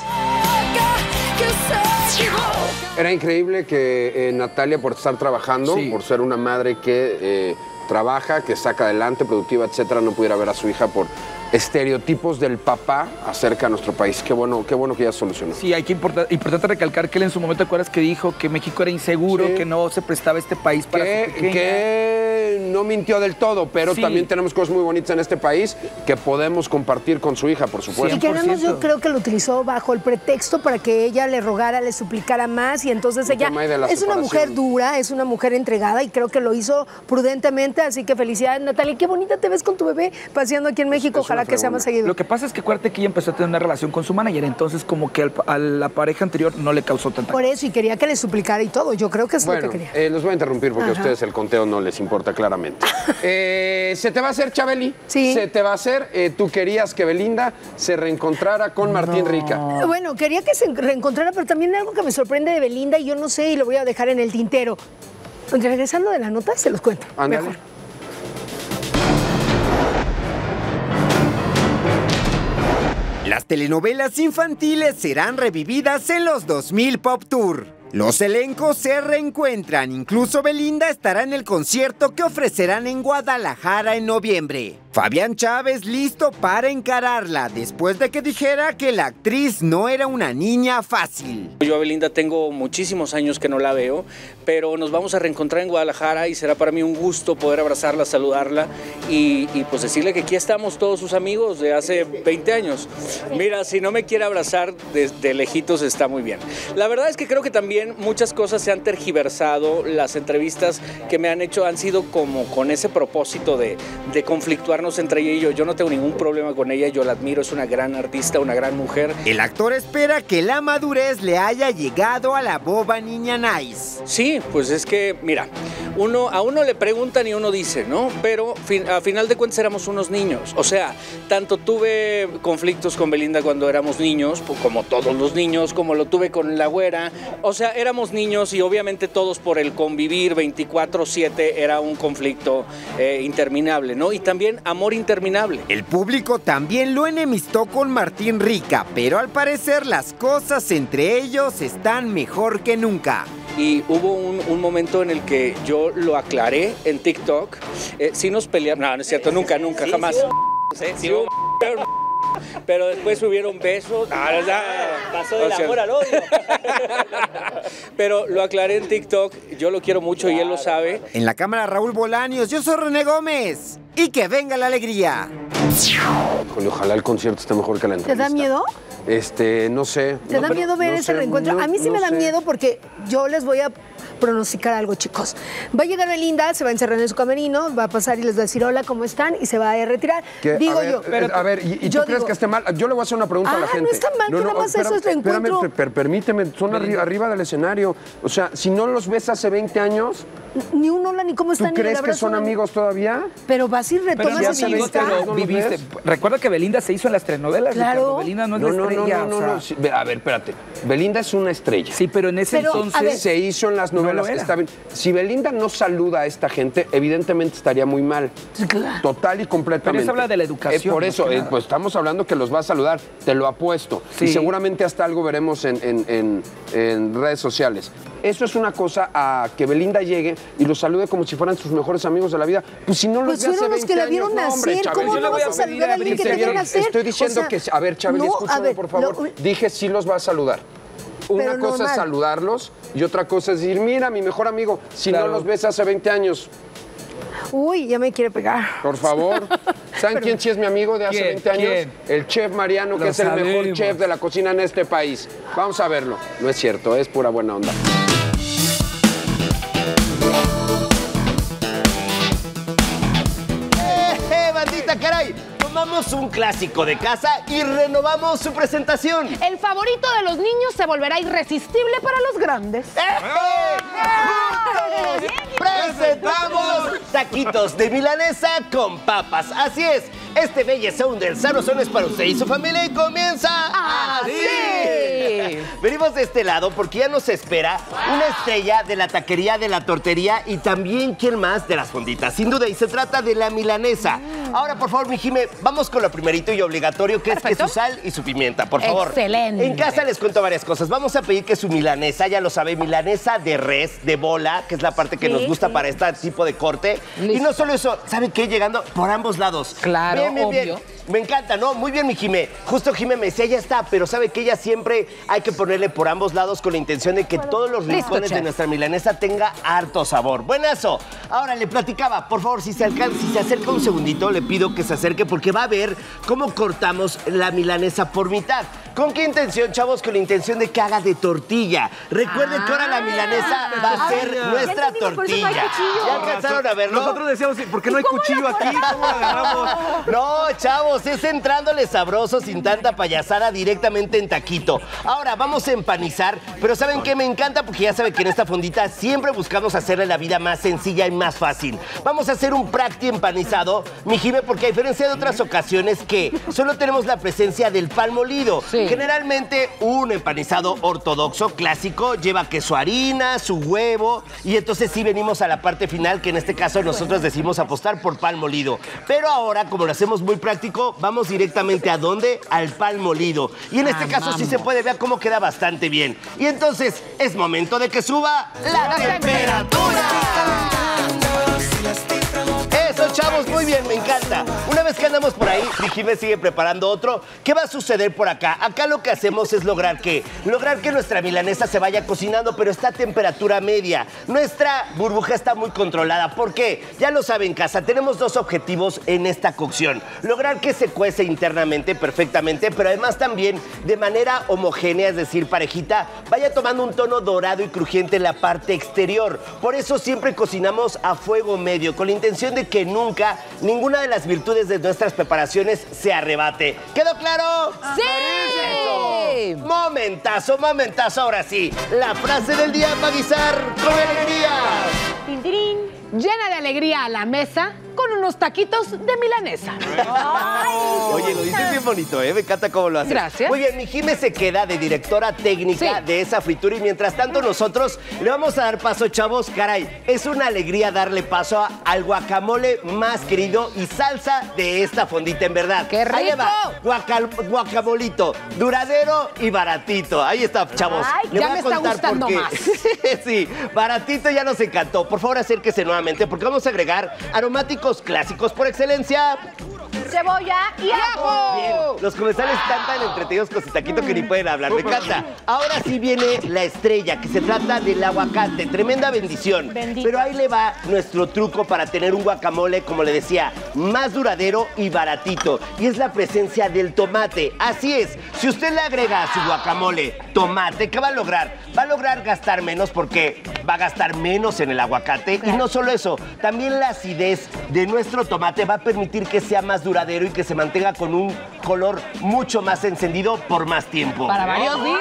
Era increíble que eh, Natalia, por estar trabajando, sí. por ser una madre que eh, trabaja, que saca adelante, productiva, etcétera, no pudiera ver a su hija por estereotipos del papá acerca de nuestro país. Qué bueno, qué bueno que ya solucionó. Sí, hay que importar, importante recalcar que él en su momento, ¿te acuerdas que dijo que México era inseguro, sí. que no se prestaba este país para que, que no mintió del todo, pero Sí. también tenemos cosas muy bonitas en este país que podemos compartir con su hija, por supuesto. Y que además yo creo que lo utilizó bajo el pretexto para que ella le rogara, le suplicara más y entonces El ella tema ahí de la es una separación. mujer dura, es una mujer entregada y creo que lo hizo prudentemente, así que felicidades Natalia, qué bonita te ves con tu bebé paseando aquí en México, ojalá que sea más seguido. Lo que pasa es que acuérdate que ella empezó a tener una relación con su manager, entonces como que al- a la pareja anterior no le causó tanta... Por eso, y quería que le suplicara y todo, yo creo que es Bueno, lo que quería. eh, los voy a interrumpir porque Ajá. a ustedes el conteo no les importa claramente. Eh, ¿Se te va a hacer, Chabeli? Sí. ¿Se te va a hacer? Eh, ¿Tú querías que Belinda se reencontrara con Martín Rica? Bueno, quería que se reencontrara, pero también algo que me sorprende de Belinda y yo no sé y lo voy a dejar en el tintero. Regresando de la nota, se los cuento. Ándale. Mejor. Las telenovelas infantiles serán revividas en los dos mil Pop Tour. Los elencos se reencuentran, incluso Belinda estará en el concierto que ofrecerán en Guadalajara en noviembre. Fabián Chávez listo para encararla, después de que dijera que la actriz no era una niña fácil. Yo a Belinda tengo muchísimos años que no la veo, pero nos vamos a reencontrar en Guadalajara y será para mí un gusto poder abrazarla, saludarla y, y pues decirle que aquí estamos todos sus amigos de hace veinte años. Mira, si no me quiere abrazar desde lejitos está muy bien. La verdad es que creo que también muchas cosas se han tergiversado, las entrevistas que me han hecho han sido como con ese propósito de, de conflictuarnos entre ella y yo. Yo no tengo ningún problema con ella, yo la admiro, es una gran artista, una gran mujer. El actor espera que la madurez le haya llegado a la boba niña nice. Sí, pues es que, mira, uno, a uno le preguntan y uno dice, ¿no? Pero fin, a final de cuentas éramos unos niños. O sea, tanto tuve conflictos con Belinda cuando éramos niños, pues, como todos los niños, como lo tuve con la güera. O sea, éramos niños y obviamente todos por el convivir veinticuatro siete era un conflicto eh, interminable, ¿no? Y también amor interminable. El público también lo enemistó con Martín Rica, pero al parecer las cosas entre ellos están mejor que nunca. Y hubo un, un momento en el que yo lo aclaré en TikTok. Eh, sí nos peleamos. No, no es cierto, nunca, nunca, Sí, jamás. sí, Sí hubo- pero después hubieron besos. Ah, no, no. Pasó del O sea, amor al odio. Pero lo aclaré en TikTok. Yo lo quiero mucho y él lo sabe. En la cámara Raúl Bolaños, yo soy René Gómez. Y que venga la alegría. Híjole, ojalá el concierto esté mejor que la ¿Te entrevista. da miedo? Este, no sé. ¿Te No, da pero- miedo ver no ese sé, reencuentro? no- a mí sí no me da sé. miedo porque yo les voy a pronosticar algo, chicos. Va a llegar Belinda, se va a encerrar en su camerino, va a pasar y les va a decir hola, ¿cómo están? Y se va a retirar. Que, Digo a ver, yo. eh, a ver, ¿y, y yo tú crees digo- que esté mal? Yo le voy a hacer una pregunta a la Ah, gente. no está mal, que nada más eso es espérame, reencuentro. espérame, per- permíteme, son arri- arriba del escenario. O sea, si no los ves hace veinte años, Ni un hola, ni cómo ¿tú están. ni el crees que abrazo, son ni- amigos todavía? Pero vas y Pero retomas si esa amigos, amistad. pero viviste. Recuerda que Belinda se hizo en las telenovelas, Claro. Ricardo. Belinda no es No, la no, no, estrella. no, no, o sea. no. Sí, ve- A ver, espérate. Belinda es una estrella. Sí, pero en ese Pero, a entonces... ver. Se hizo en las No lo novelas. era. Está bien. Si Belinda no saluda a esta gente, evidentemente estaría muy mal. Total y completamente. Pero eso habla de la educación, Eh, por más eso, que eh, nada. pues estamos hablando que los va a saludar. Te lo apuesto. Sí. Y seguramente hasta algo veremos en, en- en- en redes sociales. Eso es una cosa a que Belinda llegue y los salude como si fueran sus mejores amigos de la vida. Pues si no los Pues ve hace fueron los veinte que la años, vieron no, hombre, nacer, Chabeli, ¿cómo yo le no voy vas a pedir saludar a alguien que te Belinda, vio nacer? Estoy diciendo O sea, que, a ver, Chabeli, no, escúchame, a ver, por favor. lo- Dije sí los va a saludar. Una Pero cosa normal. es saludarlos y otra cosa es decir, mira, mi mejor amigo, si Claro. no los ves hace veinte años, Uy, ya me quiere pegar. por favor. ¿Saben quién sí es mi amigo de hace ¿Quién? veinte años? ¿Quién? El chef Mariano, que Lo es el mejor sabemos. chef de la cocina en este país. Vamos a verlo. No es cierto, es pura buena onda. ¡Eh, bandita, caray! Tomamos un clásico de casa y renovamos su presentación. El favorito de los niños se volverá irresistible para los grandes. ¡Eh! Presentamos taquitos de milanesa con papas. Así es, este bellezón del Sabrosón es para usted y su familia y comienza así. Venimos de este lado porque ya nos espera una estrella de la taquería, de la tortería y también, ¿quién más? De las fonditas. Sin duda, y se trata de la milanesa. Ahora, por favor, mi Jime, vamos con lo primerito y obligatorio, que Perfecto. es que su sal y su pimienta, por favor. Excelente. En casa les cuento varias cosas. Vamos a pedir que su milanesa, ya lo sabe, milanesa de res, de bola, que es la parte que Sí, nos gusta sí. para este tipo de corte. Y Listo. no solo eso, ¿saben qué? Llegando por ambos lados. Claro. Bien, bien, bien. Obvio. Me encanta, ¿no? Muy bien, mi Jimé. Justo Jimé me decía, ya está, pero sabe que ella siempre hay que ponerle por ambos lados con la intención de que todos los Listo, rincones chef. de nuestra milanesa tenga harto sabor. Buenazo. Ahora le platicaba, por favor, si se alcanza, si se acerca un segundito, le pido que se acerque porque va a ver cómo cortamos la milanesa por mitad. ¿Con qué intención, chavos? Con la intención de que haga de tortilla. Recuerden que ahora la milanesa va a ser tortilla. nuestra Ya entendí, por eso no tortilla. hay cuchillo. ¿Ya alcanzaron a verlo? Nosotros decíamos, ¿por qué no hay cuchillo aquí? ¿Cómo lo agarramos? No, chavos, es entrándole sabroso sin tanta payasada directamente en taquito. Ahora vamos a empanizar, pero ¿saben qué? Me encanta porque ya saben que en esta fondita siempre buscamos hacerle la vida más sencilla y más fácil. Vamos a hacer un practi empanizado, mi Jime, porque a diferencia de otras ocasiones que solo tenemos la presencia del pan molido. Sí. Generalmente un empanizado ortodoxo, clásico, lleva queso harina, su huevo, y entonces sí venimos a la parte final, que en este caso nosotros decimos apostar por pan molido. Pero ahora, como lo hacemos muy práctico, vamos directamente a dónde? Al pan molido. Y en este Ah, caso sí vamos. se puede ver cómo queda bastante bien. Y entonces es momento de que suba la, La temperatura. Eso, chavos, muy bien, me encanta. Una vez que andamos por ahí, mi Jimé sigue preparando otro. ¿Qué va a suceder por acá? Acá lo que hacemos es lograr que, lograr que nuestra milanesa se vaya cocinando, pero está a temperatura media. Nuestra burbuja está muy controlada. ¿Por qué? Ya lo saben, casa, tenemos dos objetivos en esta cocción. Lograr que se cuece internamente perfectamente, pero además también de manera homogénea, es decir, parejita, vaya tomando un tono dorado y crujiente en la parte exterior. Por eso siempre cocinamos a fuego medio, con la intención de que nunca ninguna de las virtudes de nuestras preparaciones se arrebate. ¿Quedó claro? ¡Sí! Momentazo, momentazo, ahora sí. La frase del día para guisar con alegría. Tin, tirín. Llena de alegría a la mesa con unos taquitos de milanesa. Oye, lo dices bien bonito, ¿eh? Me encanta cómo lo haces. Gracias. Muy bien, mi Jime se queda de directora técnica Sí. de esa fritura y mientras tanto nosotros le vamos a dar paso, chavos. Caray, es una alegría darle paso a- al guacamole más querido y salsa de esta fondita, en verdad. ¡Qué Ahí rico! va, guacal- guacamolito, duradero y baratito. Ahí está, chavos. Ay, Le ya voy a me está contar gustando por qué. más. Sí, baratito ya nos encantó. Por favor, acérquese nuevamente porque vamos a agregar aromáticos clásicos por excelencia. Cebolla y ajo. Bien, los comensales están tan entretenidos con su taquito que ni pueden hablar. Me encanta. Ahora sí viene la estrella, que se trata del aguacate. Tremenda bendición. Bendito. Pero ahí le va nuestro truco para tener un guacamole, como le decía, más duradero y baratito. Y es la presencia del tomate. Así es. Si usted le agrega a su guacamole tomate, ¿qué va a lograr? Va a lograr gastar menos porque va a gastar menos en el aguacate. Y no solo eso, también la acidez de nuestro tomate va a permitir que sea más duradero y que se mantenga con un color mucho más encendido por más tiempo. Para varios días.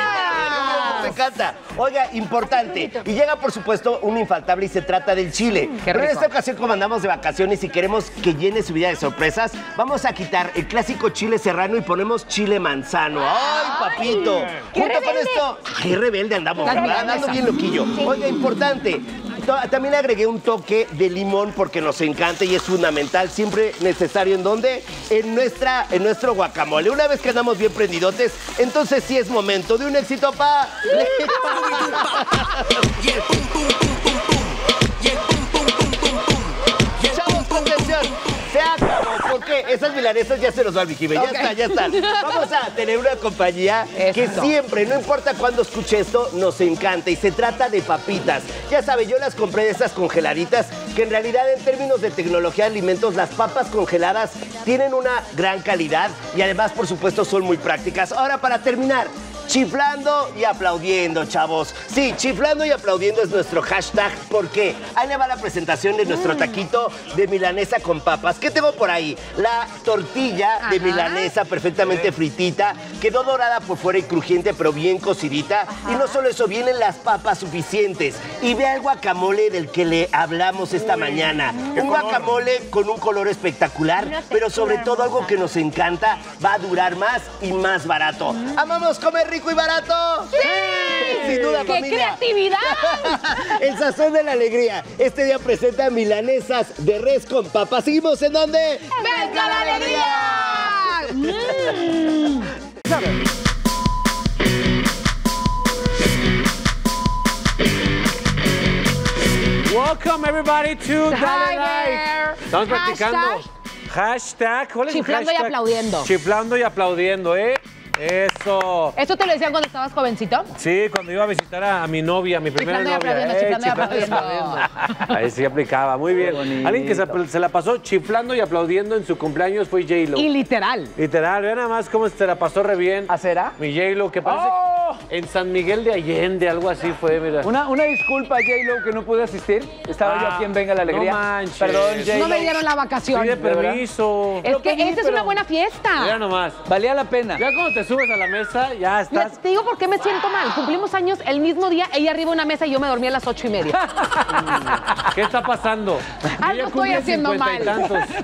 Me encanta. Oiga, importante. Y llega, por supuesto, un infaltable y se trata del chile. qué Pero en rico. esta ocasión, como andamos de vacaciones y queremos que llene su vida de sorpresas, vamos a quitar el clásico chile serrano y ponemos chile manzano. ¡Ay, papito! ¡Qué Junto con rebelde! esto, qué rebelde andamos, La ¿verdad? milanesa. Andando bien loquillo. Oiga, importante. To- También le agregué un toque de limón porque nos encanta y es fundamental, siempre necesario. ¿En dónde? En, nuestra, en nuestro guacamole. Una vez que andamos bien prendidotes, entonces sí es momento de un éxito pa... Chavos, atención, se acabó, porque esas milanesas ya se nos van, mi Jime, ya Ok. está, ya están. Vamos a tener una compañía que Eso. siempre, no importa cuándo escuche esto, nos encanta y se trata de papitas. Ya sabe, yo las compré de esas congeladitas, que en realidad en términos de tecnología de alimentos, las papas congeladas tienen una gran calidad y además, por supuesto, son muy prácticas. Ahora, para terminar, chiflando y aplaudiendo, chavos. Sí, chiflando y aplaudiendo es nuestro hashtag. ¿Por qué? Ahí le va la presentación de nuestro taquito de milanesa con papas. ¿Qué tengo por ahí? La tortilla de Ajá. milanesa perfectamente fritita. Quedó dorada por fuera y crujiente, pero bien cocidita. Y no solo eso, vienen las papas suficientes. Y vea el guacamole del que le hablamos esta mañana. Un guacamole con un color espectacular, pero sobre todo algo que nos encanta, va a durar más y más barato. ¡Amamos comer rico y barato! ¡Sí! Sin duda, ¡Qué familia. creatividad! El sazón de la alegría. Este día presenta milanesas de res con papas. ¿Seguimos en dónde? ¡Venga la alegría! Mm. Welcome everybody to Dale Hi Like. there. Estamos practicando. Hashtag, ¿cuál es el Chiflando y hashtag? aplaudiendo. Chiflando y aplaudiendo, ¿eh? Eso. ¿Esto te lo decían cuando estabas jovencito? Sí, cuando iba a visitar a, a mi novia, a mi primera Chiflando y novia. aplaudiendo, Eh, chiflando y chiflando aplaudiendo. Ahí sí aplicaba, muy bien. Alguien que se, se la pasó chiflando y aplaudiendo en su cumpleaños fue J-Lo. Y literal. Literal, vean nada más cómo se la pasó re bien. ¿Ah, será? Mi J-Lo, que parece ¡Oh! en San Miguel de Allende, algo así fue, mira. Una, una disculpa, J-Lo, que no pude asistir. Estaba Ah, yo aquí en Venga la Alegría. no manches. Perdón, J-Lo. No me dieron la vacación. Pide permiso. Es Lo que pedí, esta es pero- una buena fiesta. Mira nomás. Valía la pena. Ya cuando te subes a la mesa, ya Mira, estás. te digo por qué me siento mal. Cumplimos años el mismo día, ella arriba de una mesa y yo me dormí a las ocho y media. ¿Qué está pasando? Algo Ella estoy cumple haciendo cincuenta y mal. tantos.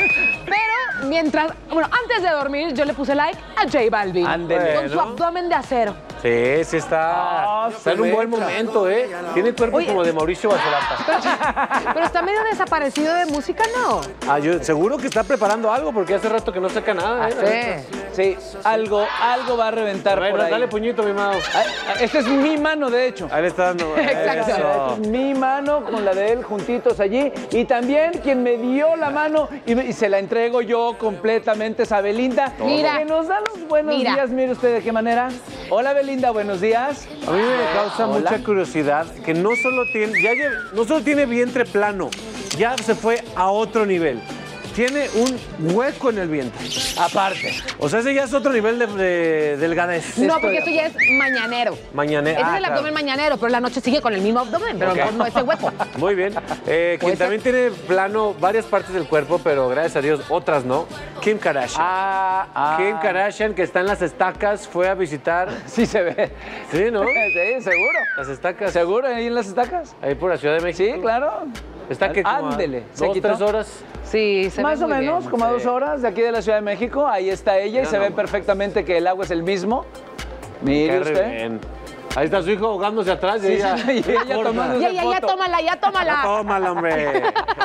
Pero mientras, bueno, antes de dormir, yo le puse like a J Balvin. Ándele. Con su Bueno. abdomen de acero. Sí, sí está. está en un buen momento, ¿eh? Tiene cuerpo Oye. como de Mauricio Bacelata. Pero está medio desaparecido de música, ¿no? Ah, yo seguro que está preparando algo porque hace rato que no saca nada, ¿eh? Sí, algo, algo va a reventar Bueno, por ahí. dale puñito, mi mano. Esta es mi mano, de hecho. Ahí le está dando. Exacto. Eso. Es mi mano con la de él juntitos allí. Y también quien me dio la mano y, me- y se la entrego yo completamente es a Belinda. Mira. Que nos da los buenos Mira. días. Mire usted de qué manera. Hola, Belinda, buenos días. A mí me causa Hola. mucha curiosidad que no solo tiene, ya lle- no solo tiene vientre plano, ya se fue a otro nivel. Tiene un hueco en el vientre. Aparte. O sea, ese ya es otro nivel de, de delgadez. No, porque eso ya es mañanero. Mañanero. Ese Ah, es el claro. abdomen mañanero, pero en la noche sigue con el mismo abdomen, pero Ok. no, no ese hueco. Muy bien. Eh, quien Puede ser. también tiene plano varias partes del cuerpo, pero gracias a Dios otras no. Kim Kardashian. Ah, ah. Kim Kardashian, que está en las estacas, fue a visitar. Sí se ve. Sí, ¿no? Sí, seguro. Las estacas. ¿Seguro ahí en las estacas? Ahí por la Ciudad de México. Sí, claro. Está que como a Ándele. ¿Se dos, quitó? tres horas. Sí, se Más ve o muy menos, bien. como a Sí. dos horas de aquí de la Ciudad de México. Ahí está ella y Mira se ve nomás. perfectamente que el agua es el mismo. Mire Qué re usted. bien. Ahí está su hijo ahogándose atrás y Sí, ella, sí, y ella corta. tomando- Ya, ya, ya, foto. tómala, ya, tómala. Tómala, hombre.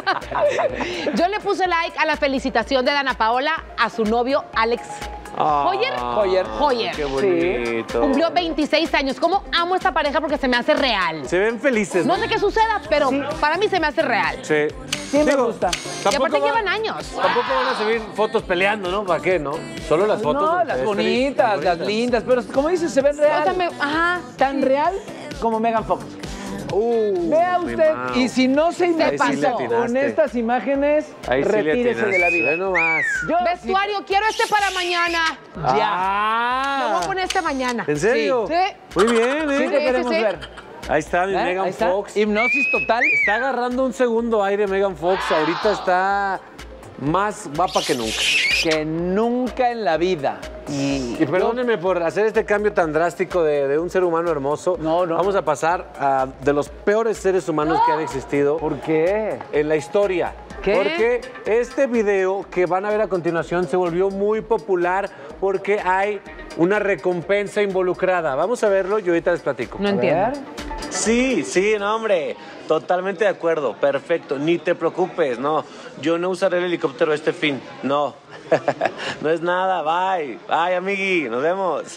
Yo le puse like a la felicitación de Dana Paola a su novio Alex Ah, Hoyer. Hoyer. Hoyer. Qué bonito. Cumplió veintiséis años. ¿Cómo amo esta pareja? Porque se me hace real. Se ven felices. No sé qué suceda, pero para mí se me hace real. Sí. Sí me Digo, gusta. Y Tampoco, aparte va- llevan años. tampoco van a subir fotos peleando, ¿no? ¿Para qué, no? Solo las fotos. No, de las ustedes bonitas, felices, las bonitas. lindas, pero como dices, se ven real. O sea, me- ajá. Tan real como Megan Fox. Uh, Vea mi usted, Mau. y si no se Ahí sí le identifica atinaste. con estas imágenes, Ahí sí le retírese de la atinaste. vida. Ve nomás. Yo Vestuario, quiero este para mañana. Ya. Ah. Lo voy a poner este mañana. ¿En serio? Sí. Sí. Muy bien, ¿eh? Sí te Sí, queremos sí, sí. ver. Ahí está mi ¿Eh? Megan Ahí está. Fox. Hipnosis total. Está agarrando un segundo aire Megan Fox. Ahorita está más guapa que nunca. Que nunca en la vida. Y perdónenme por hacer este cambio tan drástico de, de un ser humano hermoso. No, no. Vamos a pasar a de los peores seres humanos que han existido ¿Por qué? en la historia. ¿Qué? Porque este video que van a ver a continuación se volvió muy popular porque hay una recompensa involucrada. Vamos a verlo y ahorita les platico. No entiendo. Sí, sí, no, hombre. Totalmente de acuerdo. Perfecto. Ni te preocupes, no. Yo no usaré el helicóptero este fin. No. No es nada. Bye. Bye, amigui. Nos vemos.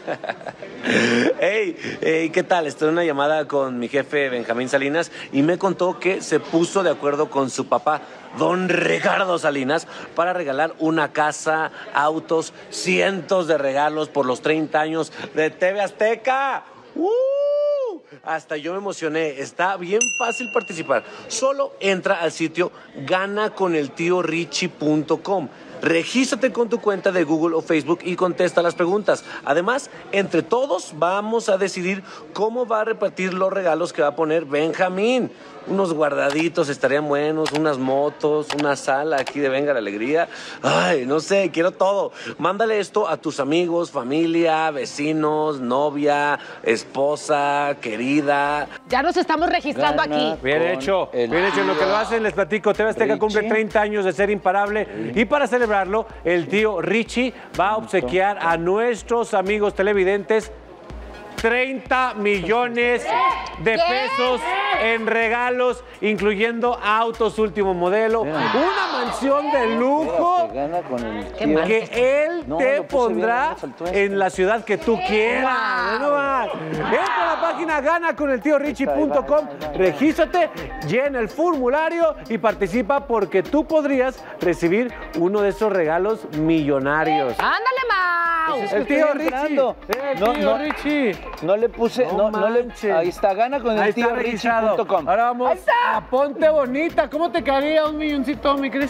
Hey, hey, ¿qué tal? Estoy en una llamada con mi jefe Benjamín Salinas y me contó que se puso de acuerdo con su papá, don Ricardo Salinas, para regalar una casa, autos, cientos de regalos por los treinta años de T V Azteca. ¡Uh! Hasta yo me emocioné. Está bien fácil participar. Solo entra al sitio gana con el tío richie punto com. Regístrate con tu cuenta de Google o Facebook y contesta las preguntas. Además, entre todos vamos a decidir cómo va a repartir los regalos que va a poner Benjamín. Unos guardaditos estarían buenos, unas motos, una sala aquí de Venga la Alegría. Ay, no sé, quiero todo. Mándale esto a tus amigos, familia, vecinos, novia, esposa, querida. Ya nos estamos registrando aquí. Bien hecho, bien hecho. En lo que lo hacen, les platico, T V Azteca cumple treinta años de ser imparable y para celebrarlo, el tío Richie va a obsequiar a nuestros amigos televidentes treinta millones de pesos en regalos, incluyendo autos último modelo, una mansión de lujo que él te pondrá en la ciudad que tú quieras. No más. Entra a la página gana con el tío richie punto com, regístrate, llena el formulario y participa porque tú podrías recibir uno de esos regalos millonarios. ¡Ándale, Mau! El tío Richie. El No, tío no. Richie. No le puse, no, no, le, ahí está, gana con Ahí el tío está richie registrado. punto com. Ahora vamos a Ponte Bonita. ¿Cómo te quedaría un milloncito, mi Cris?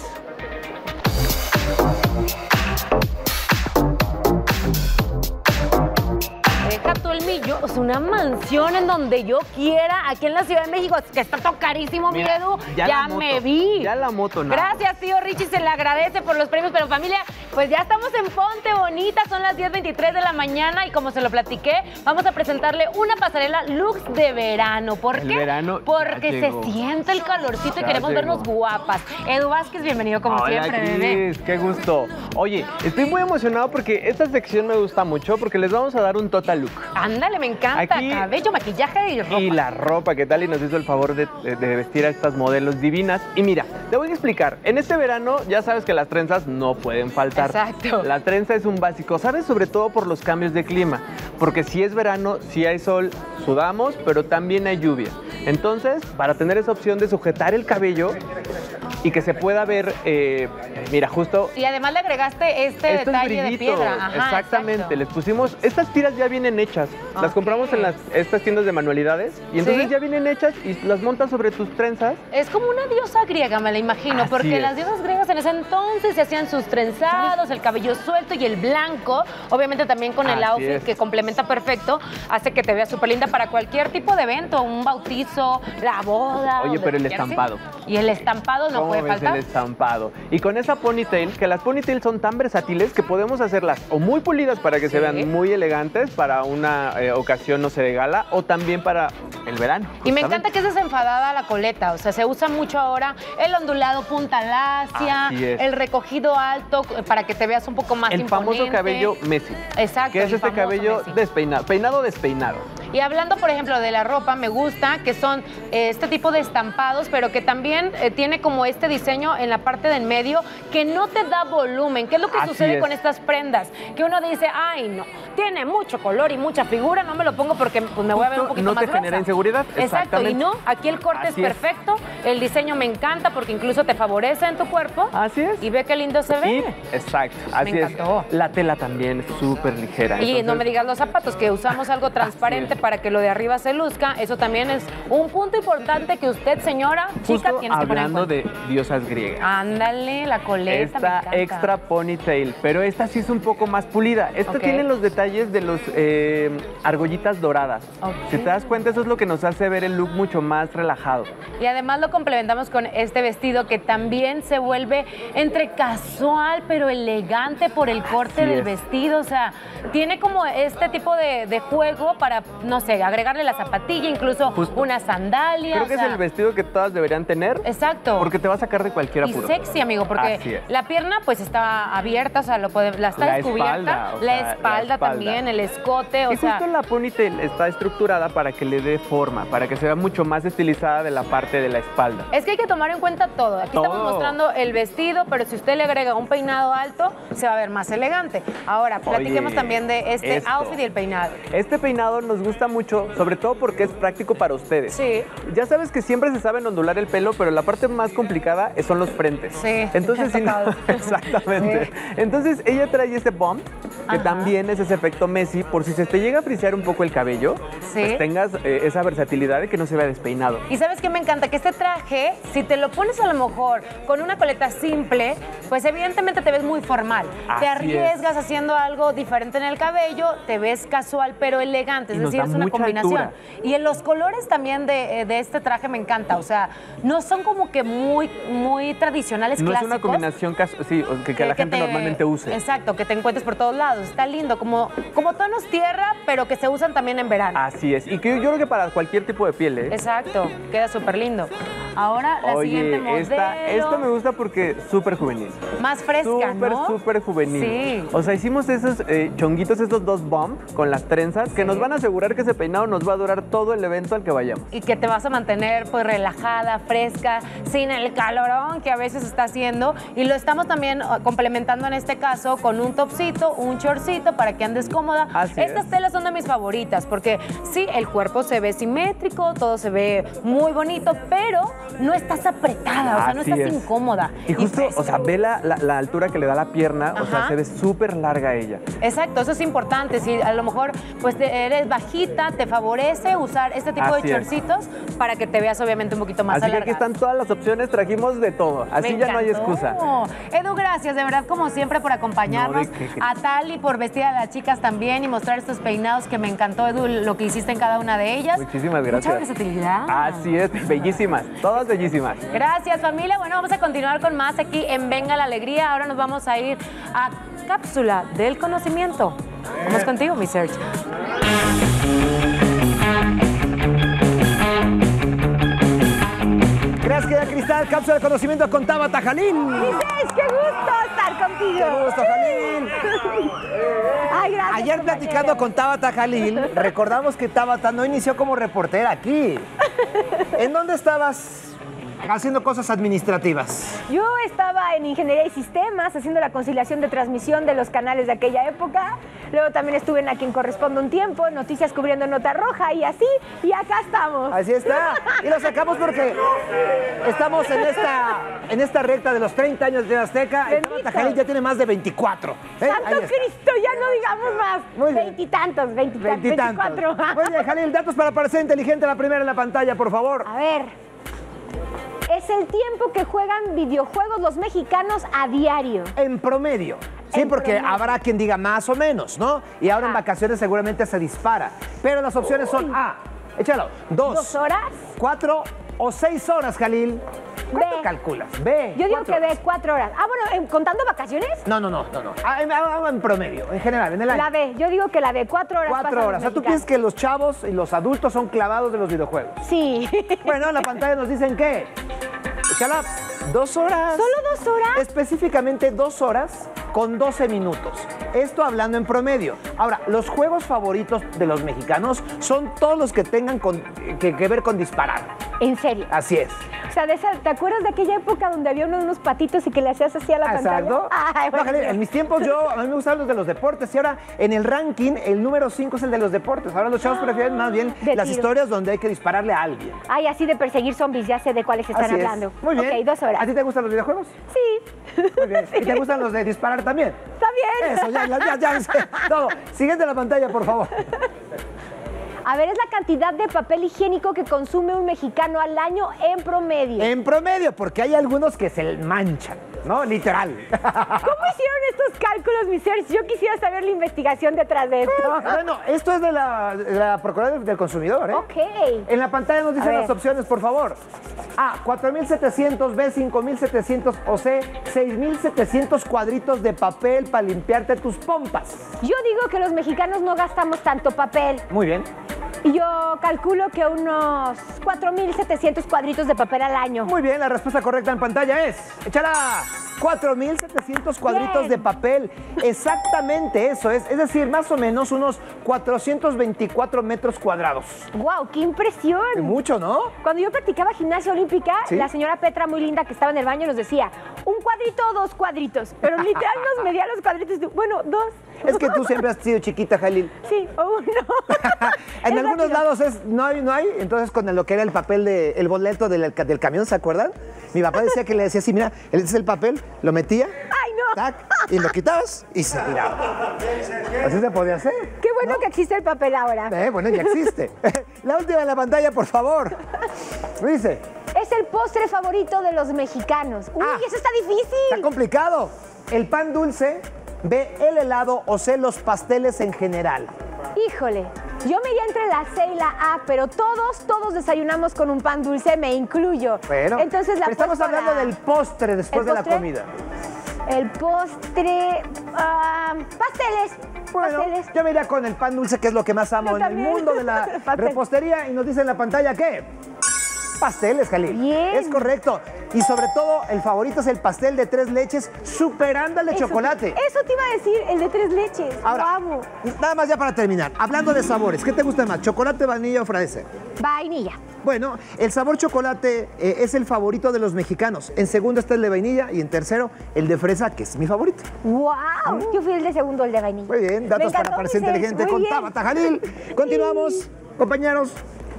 Deja tú el millón, o sea, una mansión en donde yo quiera, aquí en la Ciudad de México, que está todo carísimo, mi Mira, Edu. ya Ya, la moto, me vi. ya la moto, nada. Gracias, tío Richie, se le agradece por los premios, pero familia, pues ya estamos en Ponte Bonita, son las diez veintitrés de la mañana y como se lo platiqué, vamos a presentarle una pasarela looks de verano. ¿Por El qué? verano ya Porque llegó. se siente el calorcito y Ya queremos llegó. vernos guapas. Edu Vázquez, bienvenido como Hola, siempre, bebé. Cris, qué gusto. Oye, estoy muy emocionado porque esta sección me gusta mucho porque les vamos a dar un total look. Ándale, me encanta. Aquí- Cabello, maquillaje y ropa. Y la ropa, ¿qué tal? Y nos hizo el favor de, de- de vestir a estas modelos divinas. Y mira, te voy a explicar. En este verano ya sabes que las trenzas no pueden faltar. Exacto. La trenza es un básico, ¿sabes? Sobre todo por los cambios de clima. Porque si es verano, si hay sol, sudamos, pero también hay lluvia. Entonces, para tener esa opción de sujetar el cabello y que se pueda ver, eh, mira, justo... Y además le agregaste este Esto es detalle de brillito, piedra. Ajá, exactamente. exacto. Les pusimos, estas tiras ya vienen hechas. Las Ok. compramos en las, estas tiendas de manualidades y entonces Sí. ya vienen hechas y las montas sobre tus trenzas. Es como una diosa griega, me la imagino, Así porque es. las diosas griegas en ese entonces se hacían sus trenzados, el cabello suelto y el blanco, obviamente también con el Así outfit es. que complementa perfecto, hace que te veas súper linda para cualquier tipo de evento, un bautizo, la boda. Oye, o pero el de- ya sé. estampado. Y el estampado no ¿Cómo puede ves faltar. el estampado? Y con esa ponytail, que las ponytails son tan versátiles que podemos hacerlas o muy pulidas para que se Sí. vean muy elegantes para una eh, ocasión, no sé, de gala, o también para el verano. Y me justamente. encanta que es desenfadada la coleta, o sea, se usa mucho ahora el ondulado punta lacia, Así es. el recogido alto eh, para que te veas un poco más El famoso imponente. cabello Messi. Exacto. Que es el este famoso cabello Messi. despeinado, peinado despeinado. Y hablando, por ejemplo, de la ropa, me gusta que son eh, este tipo de estampados, pero que también eh, tiene como este diseño en la parte del medio que no te da volumen. ¿Qué es lo que Así sucede es. con estas prendas? Que uno dice, ay, no, tiene mucho color y mucha figura, no me lo pongo porque pues, me voy a ver un Justo poquito no más te genera gruesa. inseguridad. Exacto, y Exactamente. no, aquí el corte Así es es. perfecto, el diseño me encanta porque incluso te favorece en tu cuerpo. Así es. Y ve qué lindo se ve. Y, exacto, así Me es. encantó. La tela también es súper ligera. Y no entonces- me digas los zapatos, que usamos algo transparente es. para que lo de arriba se luzca. Eso también es un punto importante que usted, señora, chica, Justo tienes que poner en hablando cuenta. de diosas griegas. Ándale, la coleta, Esta me encanta. extra ponytail, pero esta sí es un poco más pulida. Esta Ok. tiene los detalles de los eh, argollitas doradas. Ok. Si te das cuenta, eso es lo que nos hace ver el look mucho más relajado. Y además lo complementamos con este vestido que también se vuelve entre casual pero elegante por el corte Así del es. vestido. O sea, tiene como este tipo de, de juego para, no sé, agregarle la zapatilla, incluso Justo. una sandalia. Creo o que es sea, el vestido que todas deberían tener. Exacto. Porque te va a sacar de cualquier Y apuro. sexy, amigo, porque Así es. la pierna pues está abierta, o sea, lo puede, la está La descubierta. espalda, o la, sea, la espalda espalda. también, el escote, o Y sea. justo la ponytail está estructurada para que le dé forma, para que se vea mucho más estilizada de la parte de la espalda. Es que hay que tomar en cuenta todo. Aquí estamos Todo. mostrando el vestido, pero si usted le agrega un peinado alto, se va a ver más elegante. Ahora, platiquemos Oye, también de este esto. outfit y el peinado. Este peinado nos gusta mucho, sobre todo porque es práctico para ustedes. Sí. Ya sabes que siempre se saben ondular el pelo, pero la parte más complicada son los frentes. Sí, Entonces, me si ha no- tocado. exactamente. Sí. Entonces, ella trae este bump, que Ajá. también es ese efecto Messi, por si se te llega a frisear un poco el cabello, Sí. pues tengas eh, esa versatilidad de que no se vea despeinado. Y sabes qué me encanta, que este traje, si te lo pones a lo mejor con una coleta simple, pues evidentemente te ves muy formal. Así te es. arriesgas haciendo algo diferente en el cabello, te ves casual pero elegante, es Y nos decir, da es una mucha combinación. altura. Y en los colores también de, eh, de este traje me encanta, o sea, no son como que muy, muy tradicionales, No es clásicos. una combinación casu- sí, o que, que la gente te- normalmente use. Exacto, que te encuentres por todos lados. Está lindo, como, como tonos tierra, pero que se usan también en verano. Así es. Y que yo creo que para cualquier tipo de piel, ¿eh? Exacto, queda súper lindo. Ahora la Oye, siguiente modelo. esta, esta me gusta porque es súper juvenil. Más fresca, Súper, ¿no? súper juvenil. Sí. O sea, hicimos esos eh, chonguitos, estos dos bump con las trenzas, que nos van a asegurar que ese peinado nos va a durar todo el evento al que vayamos. Y que te vas a mantener pues relajada, fresca, sin el calorón que a veces está haciendo. Y lo estamos también uh, complementando en este caso con un topcito, un shortcito para que andes cómoda. Así Estas es. telas son de mis favoritas porque sí, el cuerpo se ve simétrico, todo se ve muy bonito, pero no estás apretada, o sea, no Así estás es. incómoda. Y justo, o sea, ve la, la, la altura que le da la pierna, o sea, Ajá. se ve súper larga ella. Exacto, eso es importante. Si a lo mejor pues te- eres bajita, te favorece usar este tipo Así de es. shortcitos para que te veas obviamente un poquito más Así que alargada. aquí están todas las opciones, trajimos de todo. Así Me ya no hay encantó. excusa. Edu, gracias, de verdad, como siempre, por acompañarnos. No, ¿de qué? A Tali por vestir a las chicas también y mostrar estos peinados que me encantó, Edu, lo que hiciste en cada una de ellas. Muchísimas gracias. Mucha versatilidad. Así es, bellísimas, todas bellísimas. Gracias, familia. Bueno, vamos a continuar con más aquí en Venga la Alegría. Ahora nos vamos a ir a Cápsula del Conocimiento. Vamos contigo, mi Serge. Gracias, querida Cristal. Cápsula de conocimiento con Tabata Jalil. Dices, qué gusto estar contigo. Qué gusto, Jalil. Ay, gracias. Ayer platicando con Tabata Jalil, recordamos que Tabata no inició como reportera aquí. ¿En dónde estabas haciendo cosas administrativas? Yo estaba en Ingeniería y Sistemas haciendo la conciliación de transmisión de los canales de aquella época. Luego también estuve en A Quien Corresponde un tiempo, Noticias cubriendo Nota Roja y así. Y acá estamos. Así está. Y lo sacamos porque estamos en esta, en esta recta de los treinta años de Azteca. Y Tabata Jalil ya tiene más de veinticuatro. ¿eh? ¡Santo Ahí está. Cristo! Ya no digamos más. Muy bien. Veintitantos, veintitantos, Veintitantos. veinticuatro. Muy bien, Jalil, datos para parecer inteligente, la primera en la pantalla, por favor. A ver. Es el tiempo que juegan videojuegos los mexicanos a diario. En promedio. Sí, En porque promedio. habrá quien diga más o menos, ¿no? Y ahora en vacaciones seguramente se dispara. Pero las opciones son A, échalo, dos, ¿Dos horas? cuatro o seis horas, Jalil. ¿Cuánto B. calculas? B. Yo digo cuatro que de horas. cuatro horas. Ah, bueno, ¿en- ¿contando vacaciones? No, no, no, no, no. Ah, En, ah, en promedio, en general, en el año. La B. Yo digo que la de cuatro horas. Cuatro pasan horas. O sea, los ¿tú piensas que los chavos y los adultos son clavados de los videojuegos? Sí. Bueno, en la pantalla nos dicen que... Échala, dos horas. ¿Solo dos horas? Específicamente dos horas con doce minutos. Esto hablando en promedio. Ahora, los juegos favoritos de los mexicanos son todos los que tengan con- que, que ver con disparar. ¿En serio? Así es. O sea, de esa- ¿te acuerdas de aquella época donde había uno de unos patitos y que le hacías así a la Exacto. pantalla? Ay, No, bueno. Jalil, en mis tiempos yo, a mí me gustaban los de los deportes y ahora en el ranking el número cinco es el de los deportes. Ahora los chavos prefieren más bien De las tiro. historias donde hay que dispararle a alguien. Ay, así de perseguir zombies, ya sé de cuáles están Así es. hablando. Muy bien. Ok, dos horas. ¿A ti te gustan los videojuegos? Sí. Muy bien. ¿Y te gustan los de disparar también? Está bien. Eso, ya, ya, ya, ya sé. Todo. Siguiente a la pantalla, por favor. A ver, es la cantidad de papel higiénico que consume un mexicano al año en promedio. En promedio, porque hay algunos que se manchan, ¿no? Literal. ¿Cómo hicieron estos cálculos, mis seres? Yo quisiera saber la investigación detrás de esto. Bueno, esto es de la, de la Procuraduría del Consumidor, ¿eh? Ok. En la pantalla nos A dicen ver. las opciones, por favor. A, cuatro mil setecientos, B, cinco mil setecientos o C, seis mil setecientos cuadritos de papel para limpiarte tus pompas. Yo digo que los mexicanos no gastamos tanto papel. Muy bien. Y yo calculo que unos cuatro mil setecientos cuadritos de papel al año. Muy bien, la respuesta correcta en pantalla es, échala, cuatro mil setecientos cuadritos Bien. de papel. Exactamente eso es, es decir, más o menos unos cuatrocientos veinticuatro metros cuadrados. ¡Wow! ¡Qué impresión! Mucho, ¿no? Cuando yo practicaba gimnasia olímpica, ¿Sí? la señora Petra, muy linda, que estaba en el baño, nos decía, un cuadrito o dos cuadritos. Pero literal nos medía los cuadritos. Bueno, dos. Es que tú siempre has sido chiquita, Jalil. Sí, o uno. En Es algunos rápido. lados es no hay, no hay. Entonces, con lo que era el papel, de, el boleto del, del camión, ¿se acuerdan? Mi papá decía que le decía así, mira, él es el papel, lo metía, ¡Ay, no! tac, y lo quitabas y se tiraba. Así se podía hacer. Qué bueno que existe el papel ahora. Eh, bueno, ya existe. La última en la pantalla, por favor. Dice, Es el postre favorito de los mexicanos. Uy, Ah. eso está difícil. está complicado. El pan dulce, B, el helado o C, los pasteles en general. Híjole, yo me iría entre la C y la A, pero todos, todos desayunamos con un pan dulce, me incluyo. Bueno, Entonces la pero estamos apuesto a hablando la- del postre después ¿El de la postre? comida. El postre... ah, pasteles. Bueno, pasteles. yo me iría con el pan dulce, que es lo que más amo Yo en el también. mundo de la Pastel. repostería. Y nos dice en la pantalla que pasteles, Jalil. Bien. Es correcto. Y sobre todo, el favorito es el pastel de tres leches, superando el de Eso- chocolate. Eso te iba a decir, el de tres leches. Ahora, Lo amo. nada más ya para terminar. Hablando de sabores, ¿qué te gusta más? ¿Chocolate, vainilla o fresa? Vainilla. Bueno, el sabor chocolate eh, es el favorito de los mexicanos. En segundo está el de vainilla y en tercero el de fresa, que es mi favorito. ¡Wow! Yo fui el de segundo, el de vainilla. Muy bien, datos Me para encantó, parecer Moisés, inteligente muy con bien. Tabata Jalil. Continuamos, compañeros.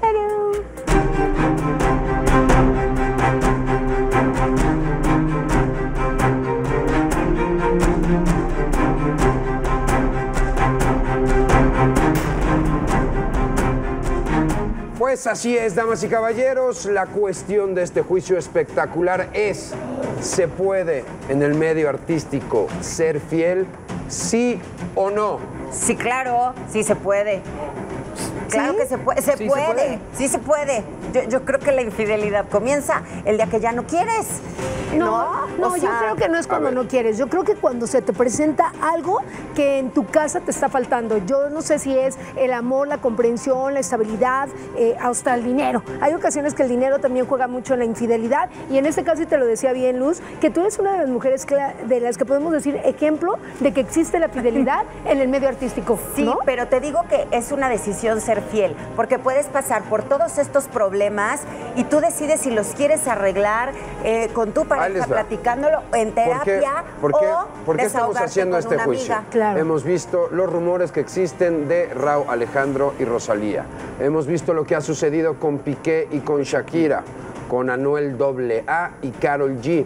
Pues así es, damas y caballeros, la cuestión de este juicio espectacular es, ¿se puede en el medio artístico ser fiel, sí o no? Sí, claro, sí se puede. Claro ¿Sí? que se puede, se, Sí, se puede. puede. sí se puede. Yo, yo creo que la infidelidad comienza el día que ya no quieres. No, no, O yo sea, creo que no es cuando no quieres. Yo creo que cuando se te presenta algo que en tu casa te está faltando. Yo no sé si es el amor, la comprensión, la estabilidad, eh, hasta el dinero. Hay ocasiones que el dinero también juega mucho en la infidelidad. Y en este caso, y te lo decía bien, Luz, que tú eres una de las mujeres cla- de las que podemos decir ejemplo de que existe la fidelidad en el medio artístico. Sí, ¿no? pero te digo que es una decisión ser fiel, porque puedes pasar por todos estos problemas y tú decides si los quieres arreglar eh, con tu Ahí pareja, les va. platicándolo en ¿Por qué, terapia por qué- o por qué estamos desahogarte haciendo con este una juicio? amiga. Hemos visto los rumores que existen de Rauw Alejandro y Rosalía. Hemos visto lo que ha sucedido con Piqué y con Shakira, con Anuel doble A y Karol G.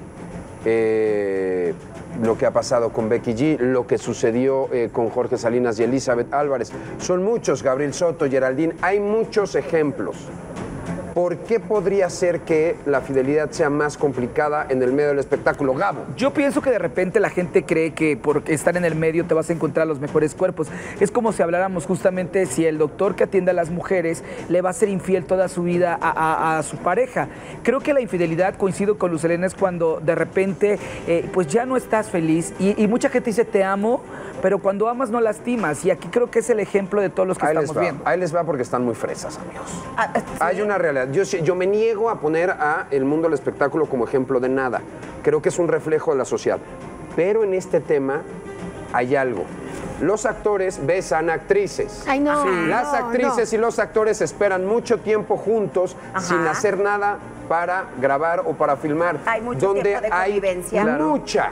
Eh, lo que ha pasado con Becky G, lo que sucedió eh, con Jorge Salinas y Elizabeth Álvarez. Son muchos, Gabriel Soto, Geraldine, hay muchos ejemplos. ¿Por qué podría ser que la fidelidad sea más complicada en el medio del espectáculo? Gabo. Yo pienso que de repente la gente cree que por estar en el medio te vas a encontrar los mejores cuerpos. Es como si habláramos justamente si el doctor que atiende a las mujeres le va a ser infiel toda su vida a, a- a su pareja. Creo que la infidelidad, coincido con Luz Helena, es cuando de repente eh, pues ya no estás feliz y, y mucha gente dice te amo, pero cuando amas no lastimas. Y aquí creo que es el ejemplo de todos los que Ahí les estamos va, viendo. ahí les va porque están muy fresas, amigos. Hay una realidad. Yo, sí- yo me niego a poner a el mundo del espectáculo como ejemplo de nada. Creo que es un reflejo de la sociedad. Pero en este tema hay algo. Los actores besan actrices. Ay, no. Sí. Las no, actrices y los actores esperan mucho tiempo juntos sin hacer nada para grabar o para filmar. Hay mucho donde tiempo de hay convivencia. Claro. mucha,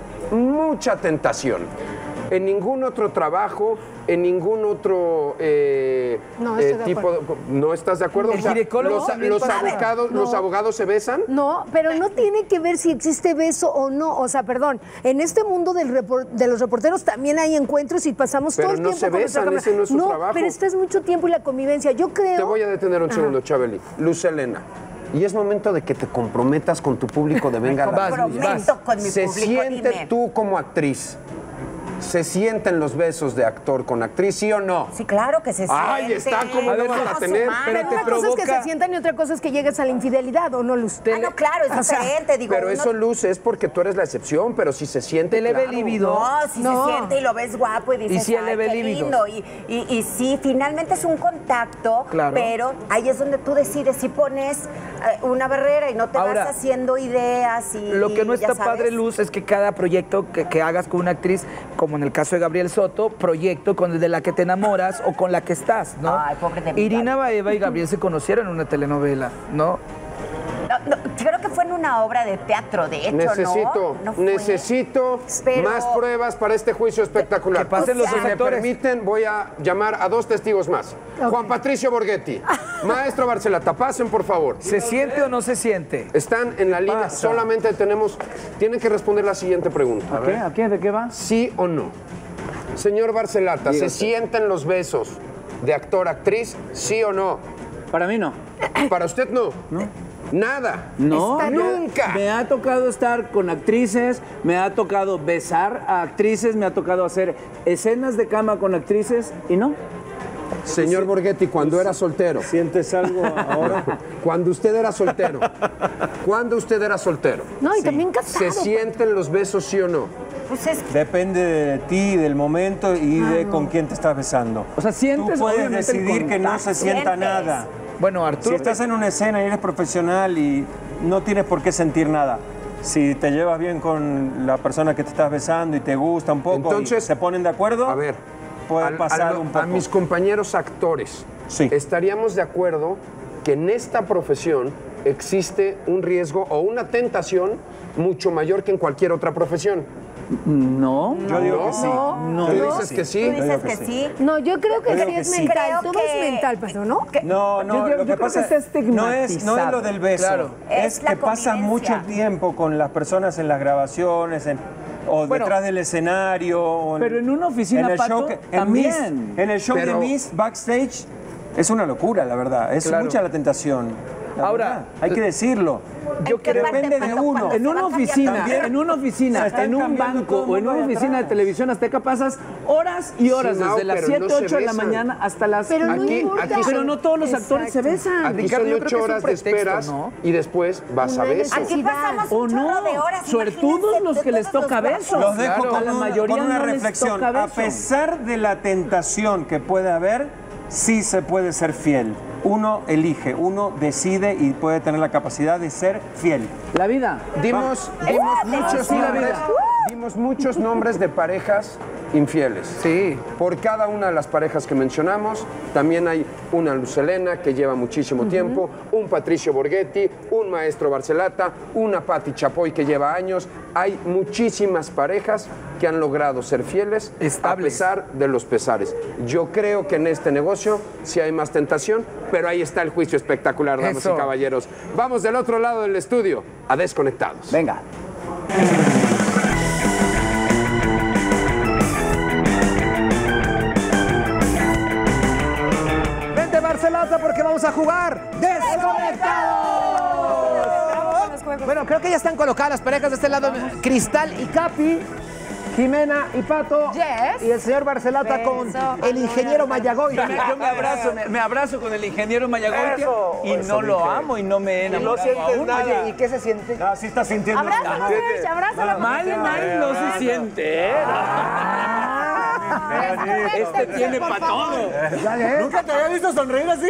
mucha tentación. En ningún otro trabajo, en ningún otro eh, No, estoy eh, de tipo de, ¿no estás de acuerdo? El O sea, ginecólogo los, también los pasa. abogados, No. los abogados se besan. No, pero no tiene que ver si existe beso o no. O sea, perdón, en este mundo del repor- de los reporteros también hay encuentros y pasamos Pero todo el no tiempo se con nuestra besan, cámara. ese no es su trabajo. pero estás mucho tiempo y la convivencia. Yo creo... Te voy a detener un Ajá. segundo, Chabeli. Luz Helena. Y es momento de que te comprometas con tu público de Venga Me la comprometo con mi Se público, siente dime. tú como actriz. ¿Se sienten los besos de actor con actriz, sí o no? Sí, claro que se Ay, siente. está como no van a tener. Pero una cosa es que se sientan y otra cosa es que llegues a la infidelidad, ¿o no, Luz? Ah, no, claro, es O sea, diferente. Digo, Pero uno- eso, Luz, es porque tú eres la excepción, pero si se siente, claro. No, si No. se siente y lo ves guapo y dices, Y si él le "Ay, ve qué líbido". lindo". Y, y, y sí, finalmente es un contacto, Claro. pero ahí es donde tú decides si pones eh, una barrera y no te Ahora, vas haciendo ideas y Lo que no ya está sabes. padre, Luz, es que cada proyecto que, que hagas con una actriz, como en el caso de Gabriel Soto, proyecto con de la que te enamoras o con la que estás, ¿no? Ay, pobre de mi Irina Baeva y Gabriel se conocieron en una telenovela, ¿no? No, no, creo que fue en una obra de teatro, de hecho, Necesito, ¿no? No fue. necesito Pero- más pruebas para este juicio espectacular. Que pasen los si dos me actores. permiten, voy a llamar a dos testigos más. Juan Patricio Borghetti, maestro Barcelata, pasen por favor. ¿Se siente o no se siente? Están en la línea, Pasa. solamente tenemos, tienen que responder la siguiente pregunta. ¿A qué? ¿A qué? ¿De qué va? ¿Sí o no? Señor Barcelata, ¿se sienten los besos de actor-actriz? ¿Sí o no? Para mí no. Para usted no. No. Nada. No, Está me- nunca. Me ha tocado estar con actrices, me ha tocado besar a actrices, me ha tocado hacer escenas de cama con actrices y no. Señor Borghetti, cuando era soltero. ¿Sientes algo ahora? Cuando usted era soltero. Cuando usted era soltero. No, y también casado. ¿Se sienten los besos, sí o no? Pues es Depende de ti, del momento y Ah, de no. con quién te estás besando. O sea, sientes Tú puedes obviamente el decidir que no se contacto. sienta Sientes. nada. Bueno, Arturo... Si estás en una escena y eres profesional y no tienes por qué sentir nada, si te llevas bien con la persona que te estás besando y te gusta un poco, Entonces, y se ponen de acuerdo, a ver, puede al- pasar a, un poco. a mis compañeros actores, estaríamos de acuerdo que en esta profesión existe un riesgo o una tentación mucho mayor que en cualquier otra profesión. No. Yo digo que sí. No. ¿Tú dices que sí? ¿Tú dices que sí? No, yo creo que Yo digo sí que es sí. mental. Creo Todo que- es mental, pero ¿no? No, no, Yo- yo- lo yo que creo pasa que está no es, no es lo del beso. Claro. Es, Es la que pasa convivencia. mucho tiempo con las personas en las grabaciones, en- o Bueno, detrás del escenario. O pero en una oficina, en el Pato, show que- en también. Miss- en el show Pero- de Miss, backstage, es una locura, la verdad. Es Claro. mucha la tentación. La Ahora, verdad, hay que decirlo. Yo creo depende de uno. En una oficina, También en una oficina, se están en un cambiando banco todo el o en mundo una de oficina de atrás. televisión azteca pasas horas y horas, Sí, Mau, desde las pero siete, no se ocho de la besan. mañana hasta las... Pero no Aquí- importa. aquí Pero son- no todos los actores se besan. Aquí Ricardo, son yo creo que ocho es un horas de pretexto, esperas ¿no? y después vas a No hay beso. Aquí pasamos ¿O un chorro no? de horas. Suertudos imagínense, los de que les todos toca los beso. Los dejo Claro. con, A la un- mayoría con una no les reflexión. toca A beso. pesar de la tentación que puede haber, sí se puede ser fiel. Uno elige, uno decide y puede tener la capacidad de ser fiel. La vida. Dimos, dimos Uh, muchos sí, la nombres, vida. dimos muchos nombres de parejas infieles. Sí. Por cada una de las parejas que mencionamos, también hay una Luz Helena que lleva muchísimo tiempo, un Patricio Borghetti, un Maestro Barcelata, una Patti Chapoy que lleva años. Hay muchísimas parejas que han logrado ser fieles a pesar de los pesares. Yo creo que en este negocio sí hay más tentación, pero ahí está el juicio espectacular, damas Eso. y caballeros. Vamos del otro lado del estudio a Desconectados. Venga. Vente, Barcelata, porque vamos a jugar Desconectados. Bueno, creo que ya están colocadas las parejas de este lado. Cristal y Capi, Jimena y Pato. Yes. Y el señor Barcelata con el ingeniero Mayagoy. Yo me, yo me abrazo, me, me abrazo con el ingeniero Mayagoitia Eso, y eso no lo dije. amo y no me he Y no enamorado sientes aún. nada. Oye, ¿y qué se siente? Ah, sí está sintiendo. Abrázala, Serge, abrázala. Mal, mal no se siente. ¿eh? Este tiene para todo. Nunca te había visto sonreír así.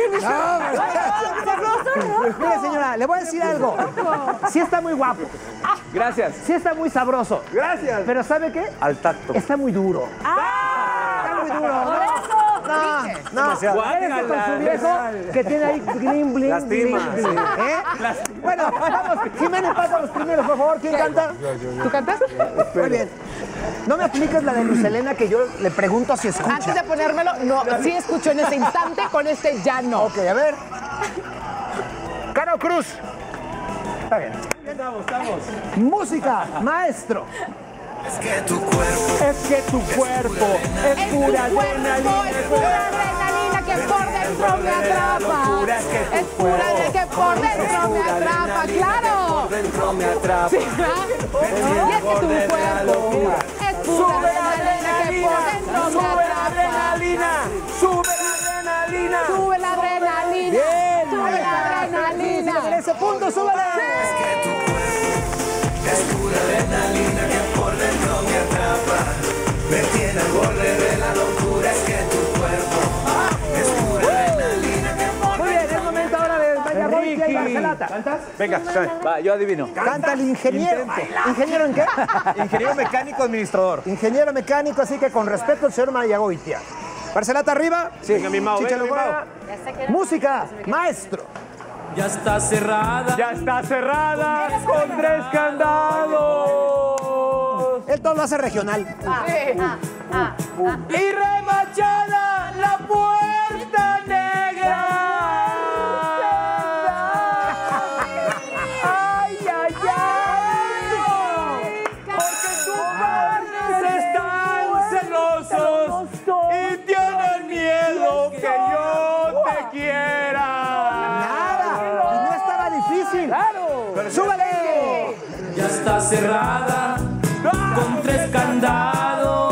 Mire, señora, le voy a decir algo. Sí está muy guapo. Gracias. Sí está muy sabroso. Gracias. Pero ¿sabe qué? Al tacto. Está muy duro. Está muy duro. No, no. Demasiado. Quédese con su viejo que tiene ahí bling, bling, Lastima, bling, bling. ¿Eh? Bueno, vamos. Jimena y Pato, los primeros, por favor. ¿Quién canta? ¿Tú cantas? Muy bien. No me apliques la de Luz Helena, que yo le pregunto si escucha. Antes de ponérmelo, no, sí escucho en ese instante, con este ya no. Ok, a ver. Caro Cruz. Está bien. Estamos, estamos. Música, maestro. Es que tu cuerpo Es que tu cuerpo es pura adrenalina. es pura adrenalina que por dentro me atrapa. Es pura de que por dentro me atrapa, claro. Dentro me atrapa. Sí, claro. Y es que tu cuerpo es pura adrenalina que por dentro me Sube la atrapa. adrenalina. Sube la adrenalina. Sube la adrenalina. Bien. Sube la adrenalina. En ese punto, súbela. Es pura adrenalina que por dentro me atrapa. Me tiene al borde de la locura. Es que tu cuerpo es pura adrenalina que por Muy bien, es momento ahora de Mayagoitia y Barcelata. ¿Cantas? Venga, va, yo adivino. Canta el ingeniero. ¿Ingeniero en qué? Ingeniero mecánico administrador. Ingeniero mecánico, así que con respeto al señor Mayagoitia. Barcelata arriba. Sí, venga, mi Mau, Chicha venga, mi Mau. Lugora. Música, maestro. Ya está cerrada. Ya está cerrada con tres candados. Él todo lo hace regional. Y remachada la puerta negra. ¡Ay, ay, ay! Porque tus padres están celosos y tienen miedo que yo te quiera. Nada. Y no estaba difícil. ¡Claro! ¡Súbale! Ya está cerrada con tres candados.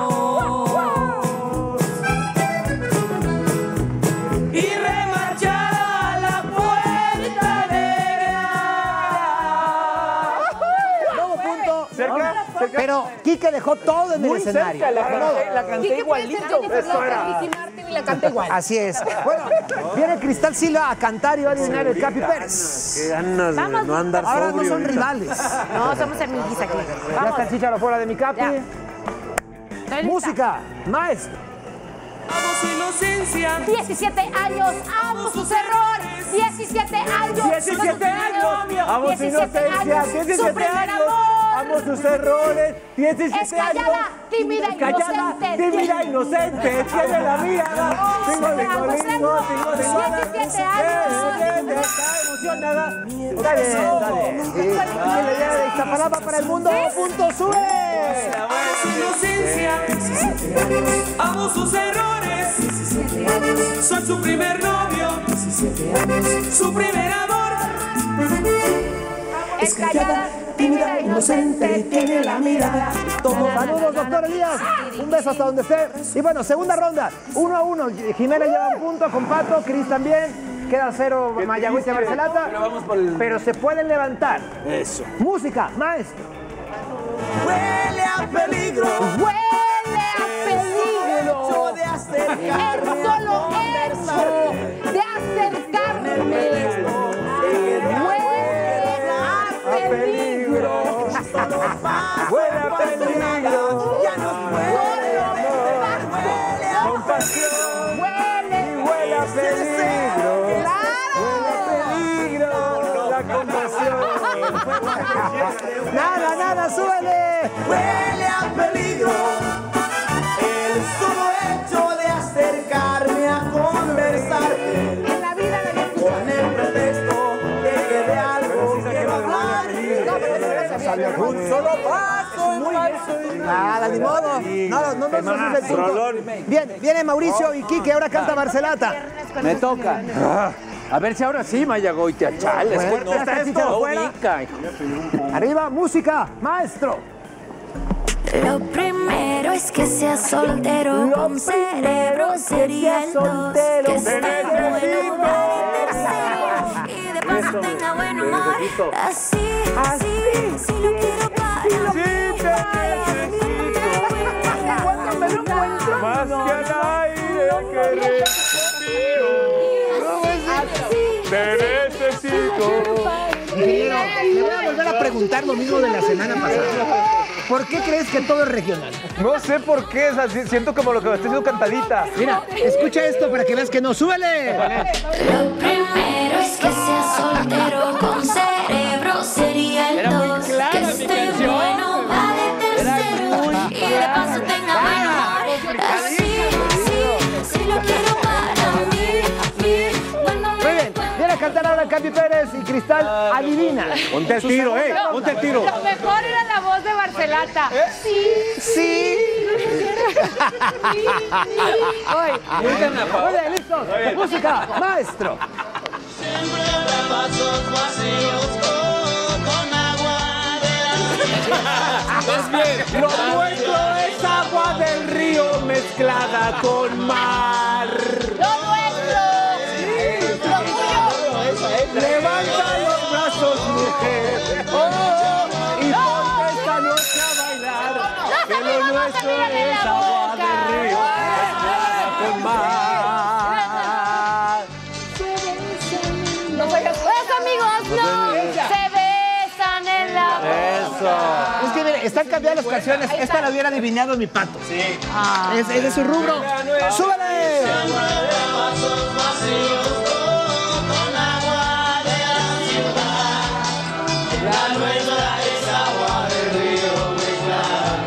Y remachada la puerta negra. Nuevo punto. Cerca, cerca. Pero, Quique dejó todo en el Muy escenario. cerca, la canté, la canté Quique puede ser igualito. Jennifer Esto López, era. Ricky Martin y la canta igual. Así es. Bueno, viene Cristal Silva a cantar y va a adivinar el Capi Pérez. Qué ganas de Vamos, no andar Ahora no sobrio son ahorita. rivales. No, somos amiguis aquí. Ya Vamos. está el Chícharo fuera de mi Capi. Ya. Estoy lista. Música, maestro. Amo su inocencia. diecisiete años, amo sus errores. diecisiete años. diecisiete años, amo su inocencia, su diecisiete primer años, amor. amo sus errores, diecisiete Es callada, años, tímida, callada, inocente. tímida, inocente, tiene la mirada, tengo de Vamos, colingo, tengo de guada, diecisiete años. está emocionada, está bien, está bien, sí, y le lleva de Iztapalapa para el mundo, punto, sube. Amo su inocencia. Amo sus errores. Soy su primer novio. Su primer amor. Es callada, tímida, inocente, tiene la mirada. Saludos, doctor Elías. Un beso hasta donde esté. Y bueno, segunda ronda. Uno a uno. Jimena lleva un punto con Pato, Cris también. Queda cero Mayagüez y Barcelata. Pero vamos por el- Pero se pueden levantar. Eso. Música, maestro. Huele a peligro. Huele a peligro. De acercarme. El solo hecho de acercarme. Huele a peligro. Huele a peligro, Ya no puedo. compasión, Huele. huele a peligro, Claro. huele a peligro, la compasión. Nada, nada, súbele. Huele a peligro. El solo hecho de acercarme a conversar. En la vida de la Con el pretexto de que de algo quiero hablar. Un solo paso en falso. Nada, ni modo. No, no, no, no, no, el punto. Bien, viene Mauricio y Quique, ahora canta Barcelata. Me toca. Ah, a ver si ahora sí, Mayagoitia, chale. Bueno, fuerte ya está está esto. Chicharo No fuera. ubica. Arriba, música, maestro. Lo primero es que sea soltero, con cerebro sería el dos, que esté bueno para el tercero y de paso tenga buen humor. Así, así, si lo quiero para mí. Cuando me lo encuentro. Más que al aire que respiro. Te necesito. Ingeniero, le voy a volver a preguntar lo mismo de la semana pasada. ¿Por qué crees que todo es regional? No sé por qué, o sea, si- siento como lo que me estoy haciendo cantadita. Mira, escucha esto para que veas que no. ¡Súbele! Lo primero es que sea soltero, con cerebro sería el dos, que esté bueno para el tercero y de paso tenga buen humor. Así, así, si lo quiero para mí, mí, cuando Muy bien, viene a cantar ahora Capi Pérez y Cristal adivina. Ponte el tiro, eh, ponte el tiro. Lo mejor era la voz de Barcelata. Sí. Sí. Hoy. Muy bien, listos. Música, maestro. Siempre habrá vasos vacíos con agua de Más bien, lo nuestro es agua del río mezclada con mar. Lo nuestro. Lo tuyo. Levanta los brazos, mujer. Oh, y ponte esta noche a bailar. Que lo nuestro es agua del río mezclada con mar. No soy eso, amigos, no. Se besan en la boca. Es que mire, están cambiando las canciones. Esta la hubiera adivinado mi Pato. Sí. Es, es de su rubro. ¡Súbele! vasos vacíos con agua de la ciudad. La nuestra es agua del río mezclada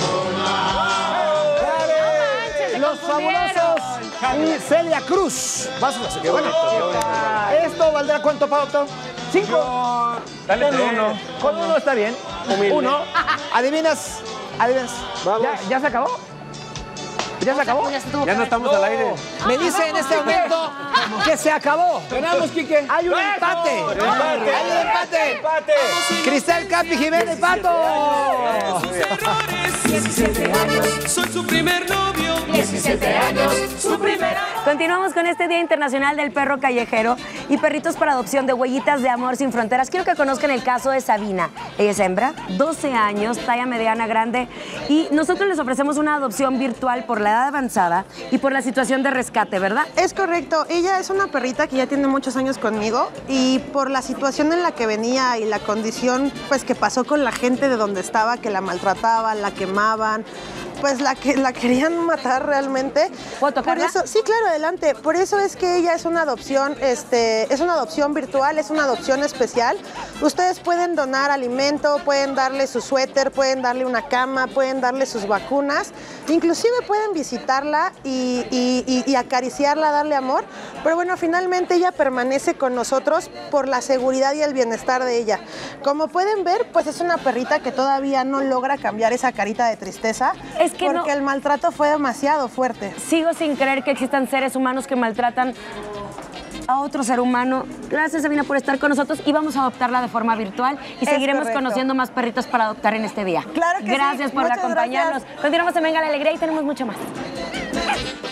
con mar. Los fabulosos y Celia Cruz. Vas a ver, bueno. ¿Esto valdrá cuánto, Pato? ¿Cinco? Dale Con tres. uno. Con uno está bien. Humilde. Uno. ¿Adivinas? ¿Adivinas? Vamos. ¿Ya, ya se acabó? ¿Ya se acabó? Ya no estamos al aire. Me dice en este momento que se acabó. Ganamos, Quique. Hay un empate. Empate. Hay un empate. Empate. Cristal, Capi, Jiménez, Pato. Sus errores. diecisiete años, soy su primer novio. diecisiete años, su primer amor. continuamos con este Día Internacional del Perro Callejero y perritos para adopción de Huellitas de Amor Sin Fronteras. Quiero que conozcan el caso de Sabina. Ella es hembra, doce años, talla mediana grande, y nosotros les ofrecemos una adopción virtual por la edad avanzada y por la situación de rescate, ¿verdad? Es correcto. Ella es una perrita que ya tiene muchos años conmigo y por la situación en la que venía y la condición pues que pasó con la gente de donde estaba, que la maltrataban, la quemaban, pues la que la querían matar realmente. ¿Puedo tocarla? Por eso, sí, claro, adelante. Por eso es que ella es una adopción, este, es una adopción virtual, es una adopción especial. Ustedes pueden donar alimento, pueden darle su suéter, pueden darle una cama, pueden darle sus vacunas, inclusive pueden visitarla y, y, y, y acariciarla, darle amor. Pero bueno, finalmente ella permanece con nosotros por la seguridad y el bienestar de ella. Como pueden ver, pues es una perrita que todavía no logra cambiar esa carita de tristeza. Es que porque no, el maltrato fue demasiado fuerte. Sigo sin creer que existan seres humanos que maltratan a otro ser humano. Gracias, Sabina, por estar con nosotros y vamos a adoptarla de forma virtual y Es seguiremos correcto. conociendo más perritos para adoptar en este día. Claro que sí. Gracias por Muchas acompañarnos. gracias. Continuamos en Venga la Alegría y tenemos mucho más.